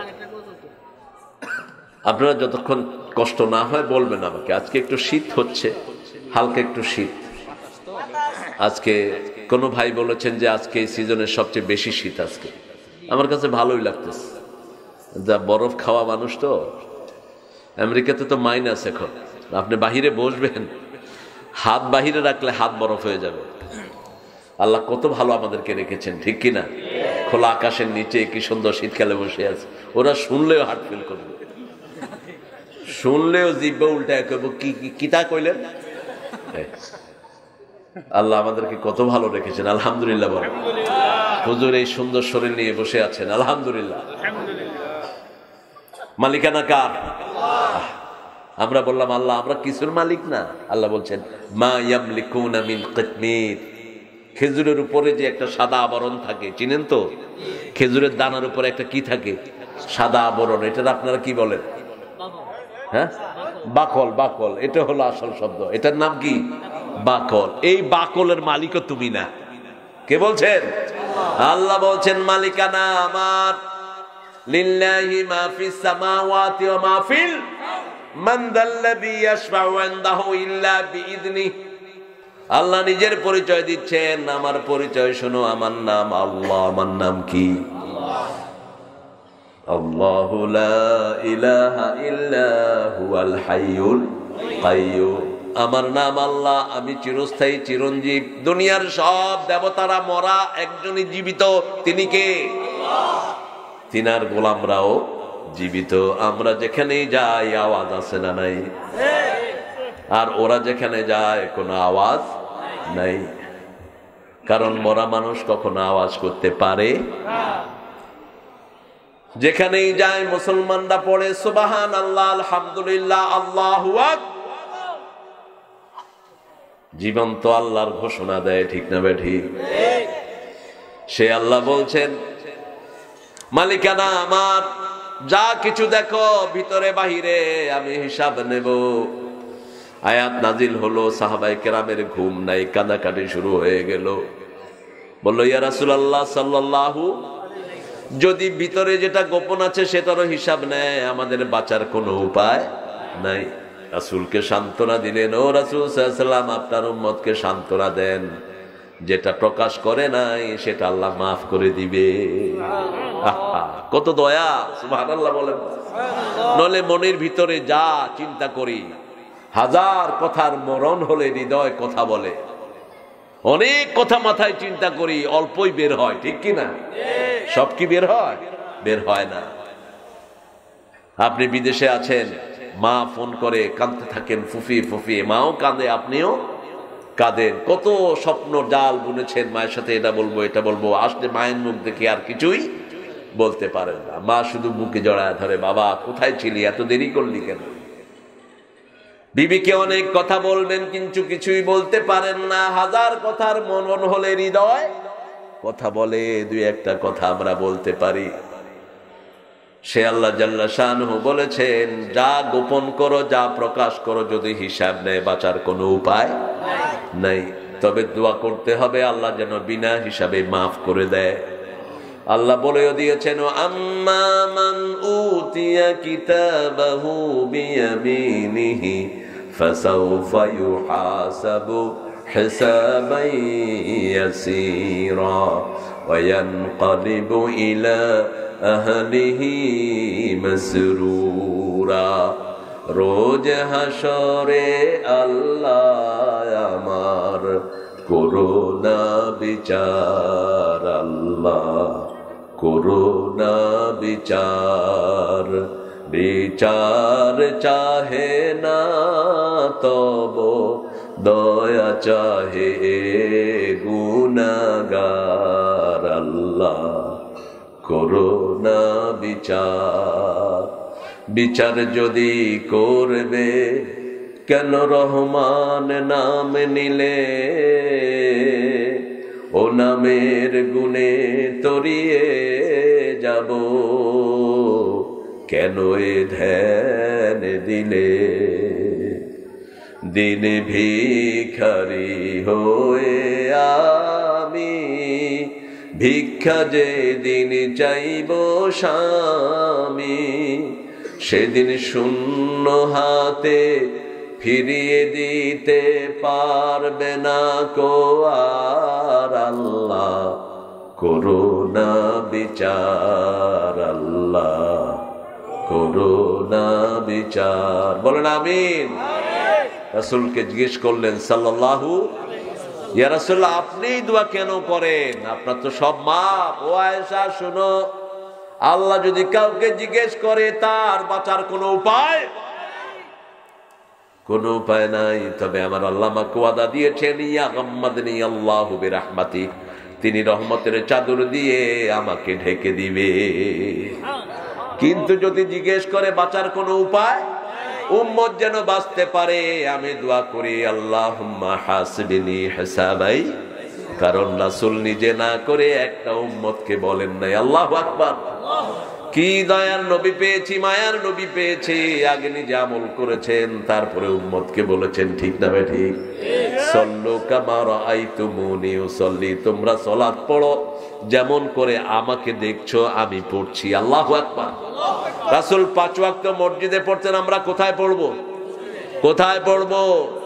আপনারা যতক্ষণ কষ্ট না হয় বলবেন আমাকে। আজকে একটু শীত হচ্ছে, হালকা একটু শীত। আজকে কোনো ভাই বলেছেন যে আজকে এই সিজনের সবচেয়ে বেশি শীত। আজকে আমার কাছে ভালোই লাগতেছে, যা বরফ খাওয়া মানুষ তো। আমেরিকাতে তো মাইনাস এখন, আপনি বাহিরে বসবেন, হাত বাহিরে রাখলে হাত বরফ হয়ে যাবে। আল্লাহ কত ভালো আমাদেরকে রেখেছেন, ঠিক কিনা? খোলা আকাশের নিচে কি সুন্দর শীতকালে বসে আছে। ওরা শুনলেও হার্ট ফিল করবে, শুনলেও জিব্বা উল্টায় করবো, কি কিতা কইলেন। আল্লাহ আমাদেরকে কত ভালো রেখেছেন, আলহামদুলিল্লাহ বলেন। হুজুর এই সুন্দর শরীর নিয়ে বসে আছেন, আলহামদুলিল্লাহ। মালিকানা কার? আমরা বললাম আল্লাহ, আমরা কিছুর মালিক না। আল্লাহ বলছেন মা ইয়ামলিকুনা মিন কিতমির। খেজুরের উপরে যে একটা সাদা আবরণ থাকে, চিনেন তো? খেজুরের দানার উপরে একটা কি থাকে? সাদা আবরণ। এটার আপনারা কি বলেন? হ্যাঁ, বাকল। বাকল, এটা হলো আসল শব্দ। এটার নাম কি? বাকল। এই বাকলের মালিকও তুমি না। কে বলছেন? আল্লাহ বলছেন মালিকানা আমার, লিল্লাহি মা ফিস সামাওয়াতি ওয়া মা ফিল মান যাল্লাযী ইয়াশফাউ ইনদাহু ইল্লা বিইذনি। আল্লাহ নিজের পরিচয় দিচ্ছেন, আমার পরিচয় শোনো, আমার নাম আল্লাহ। আমার নাম কি? আল্লাহু লা ইলাহা ইল্লা হুয়াল হাইয়ুল কাইয়্যুম। আমার নাম আল্লাহ, আমি চিরস্থায়ী চিরঞ্জীব। দুনিয়ার সব দেবতারা মরা, একজনই জীবিত, তিনি কে? তিনার গোলামরাও জীবিত। আমরা যেখানেই যাই আওয়াজ আছে না নাই? আর ওরা যেখানে যায় কোনো আওয়াজ নাই, কারণ মরা মানুষ কখনো আওয়াজ করতে পারে না। যেখানেই যায় মুসলমানরা পড়ে সুবহানাল্লাহ, আলহামদুলিল্লাহ, আল্লাহু আকবার, জীবন্ত আল্লাহর ঘোষণা দেয়, ঠিক না বেঠি? সে আল্লাহ বলছেন মালিকানা আমার, যা কিছু দেখো ভিতরে বাহিরে আমি হিসাব নেব। আয়াত নাজিল হলো, সাহাবায়ে কেরামের ঘুম নাই, কাঁদাকাটি শুরু হয়ে গেল। বলল ইয়া রাসূলুল্লাহ সাল্লাল্লাহু, যদি ভিতরে যেটা গোপন আছে সেটারও হিসাব নেয়, আমাদের বাঁচার কোনো উপায় নাই। রাসূলকে সান্ত্বনা দিলেন, ও রাসূল সাল্লাল্লাহু আলাইহি ওয়াসাল্লাম, আপনার উম্মতকে সান্ত্বনা দেন, যেটা প্রকাশ করে নাই সেটা আল্লাহ মাফ করে দিবে। কত দয়া, সুবহানাল্লাহ বলেন। নলে মনের ভিতরে যা চিন্তা করি, হাজার কথার মরণ হলে হৃদয় কথা বলে। অনেক কথা মাথায় চিন্তা করি, অল্পই বের হয়, ঠিক কি না? সব কি বের হয়? বের হয় না। আপনি বিদেশে আছেন, মা ফোন করে কাঁদতে থাকেন, ফুফি ফুফি, মাও কাঁদে, আপনিও কাঁদেন। কত স্বপ্ন জাল বুনেছেন, মায়ের সাথে এটা বলবো এটা বলবো, আসলে মায়ের মুখ দেখে আর কিছুই বলতে পারেন না। মা শুধু বুকে জড়ায় ধরে, বাবা কোথায় ছিলি, এত দেরি করলি কেন? বিবিকে অনেক কথা বলবেন, কিন্তু কিছুই বলতে পারেন না। হাজার কথার মনন হলে হৃদয় কথা বলে, দুই একটা কথা আমরা বলতে পারি। সে আল্লাহ জাল্লা শানহু বলেছেন, যা গোপন করো, যা প্রকাশ করো, যদি হিসাব নেয় বাঁচার কোনো উপায় নাই। তবে দোয়া করতে হবে আল্লাহ যেন বিনা হিসাবে মাফ করে দেয়। আল্লাহ বলেও দিয়েছেন, আম্মা মান উতিয়া কিতাবাহু বিয়ামিনিহি ফাসাউফা ইউহাসাবু হিসাবান ইয়াসীরা ওয়া ইয়ানকালিবু ইলা আহলিহি মাসরুরা। রোজ হাসরে আল্লাহ আমার করুণা বিচার, আল্লাহ করুণা বিচার। বিচার চাহে না তব দয়া চাহে গুনাহগার, আল্লাহ করুণা বিচার। বিচার যদি করবে কেন রহমান নাম নিলে, ও নামের গুণে তরিয়ে যাব, কেন এ ধ্যান দিলে। দিন ভিখারি হয়ে আমি ভিক্ষা যে দিন চাইব স্বামী, সেদিন শূন্য হাতে ফিরিয়ে দিতে পারবে না কো আর, আল্লাহ করুণা বিচার, আল্লাহ করুণা বিচার। বলেন আমিন। রাসূলকে জিজ্ঞেস করলেন সাল্লাল্লাহু, ইয়া রাসূলুল্লাহ আপনি দোয়া কেন করেন, আপনার তো সব মাপ। ও আয়েশা শুনো, আল্লাহ যদি কাউকে জিজ্ঞেস করে তার বাঁচার কোনো উপায় কোনো উপায় নাই, তবে আমার আল্লাহ আমাকে ওয়াদা দিয়েছেন, ইয়া গাম্মাদনি আল্লাহু বিরহমাতি, তিনি রহমতের চাদর দিয়ে আমাকে ঢেকে দিবে। কিন্তু যদি জিজ্ঞেস করে বাঁচার কোনো উপায়, উম্মত যেন বাঁচতে পারে, আমি দোয়া করি আল্লাহুম্মা হাসিবনি হিসাবাই, কারণ রাসূল নিজে না করে একটা উম্মতকে বলেন নাই। আল্লাহু আকবার। কি দয়ার নবী পেয়েছি, মায়ার নবী পেয়েছি, আগে নিজে আমল করেছেন, তারপরে উম্মতকে বলেছেন, ঠিক না ঠিক? সল্লু কামা রাআইতুমুনি উসাল্লি, তোমরা সালাত পড়ো যেমন করে আমাকে দেখছো আমি পড়ছি। আল্লাহু আকবার। রাসূল পাঁচ ওয়াক্ত মসজিদে পড়তেন, আমরা কোথায় পড়বো? কোথায় পড়বো?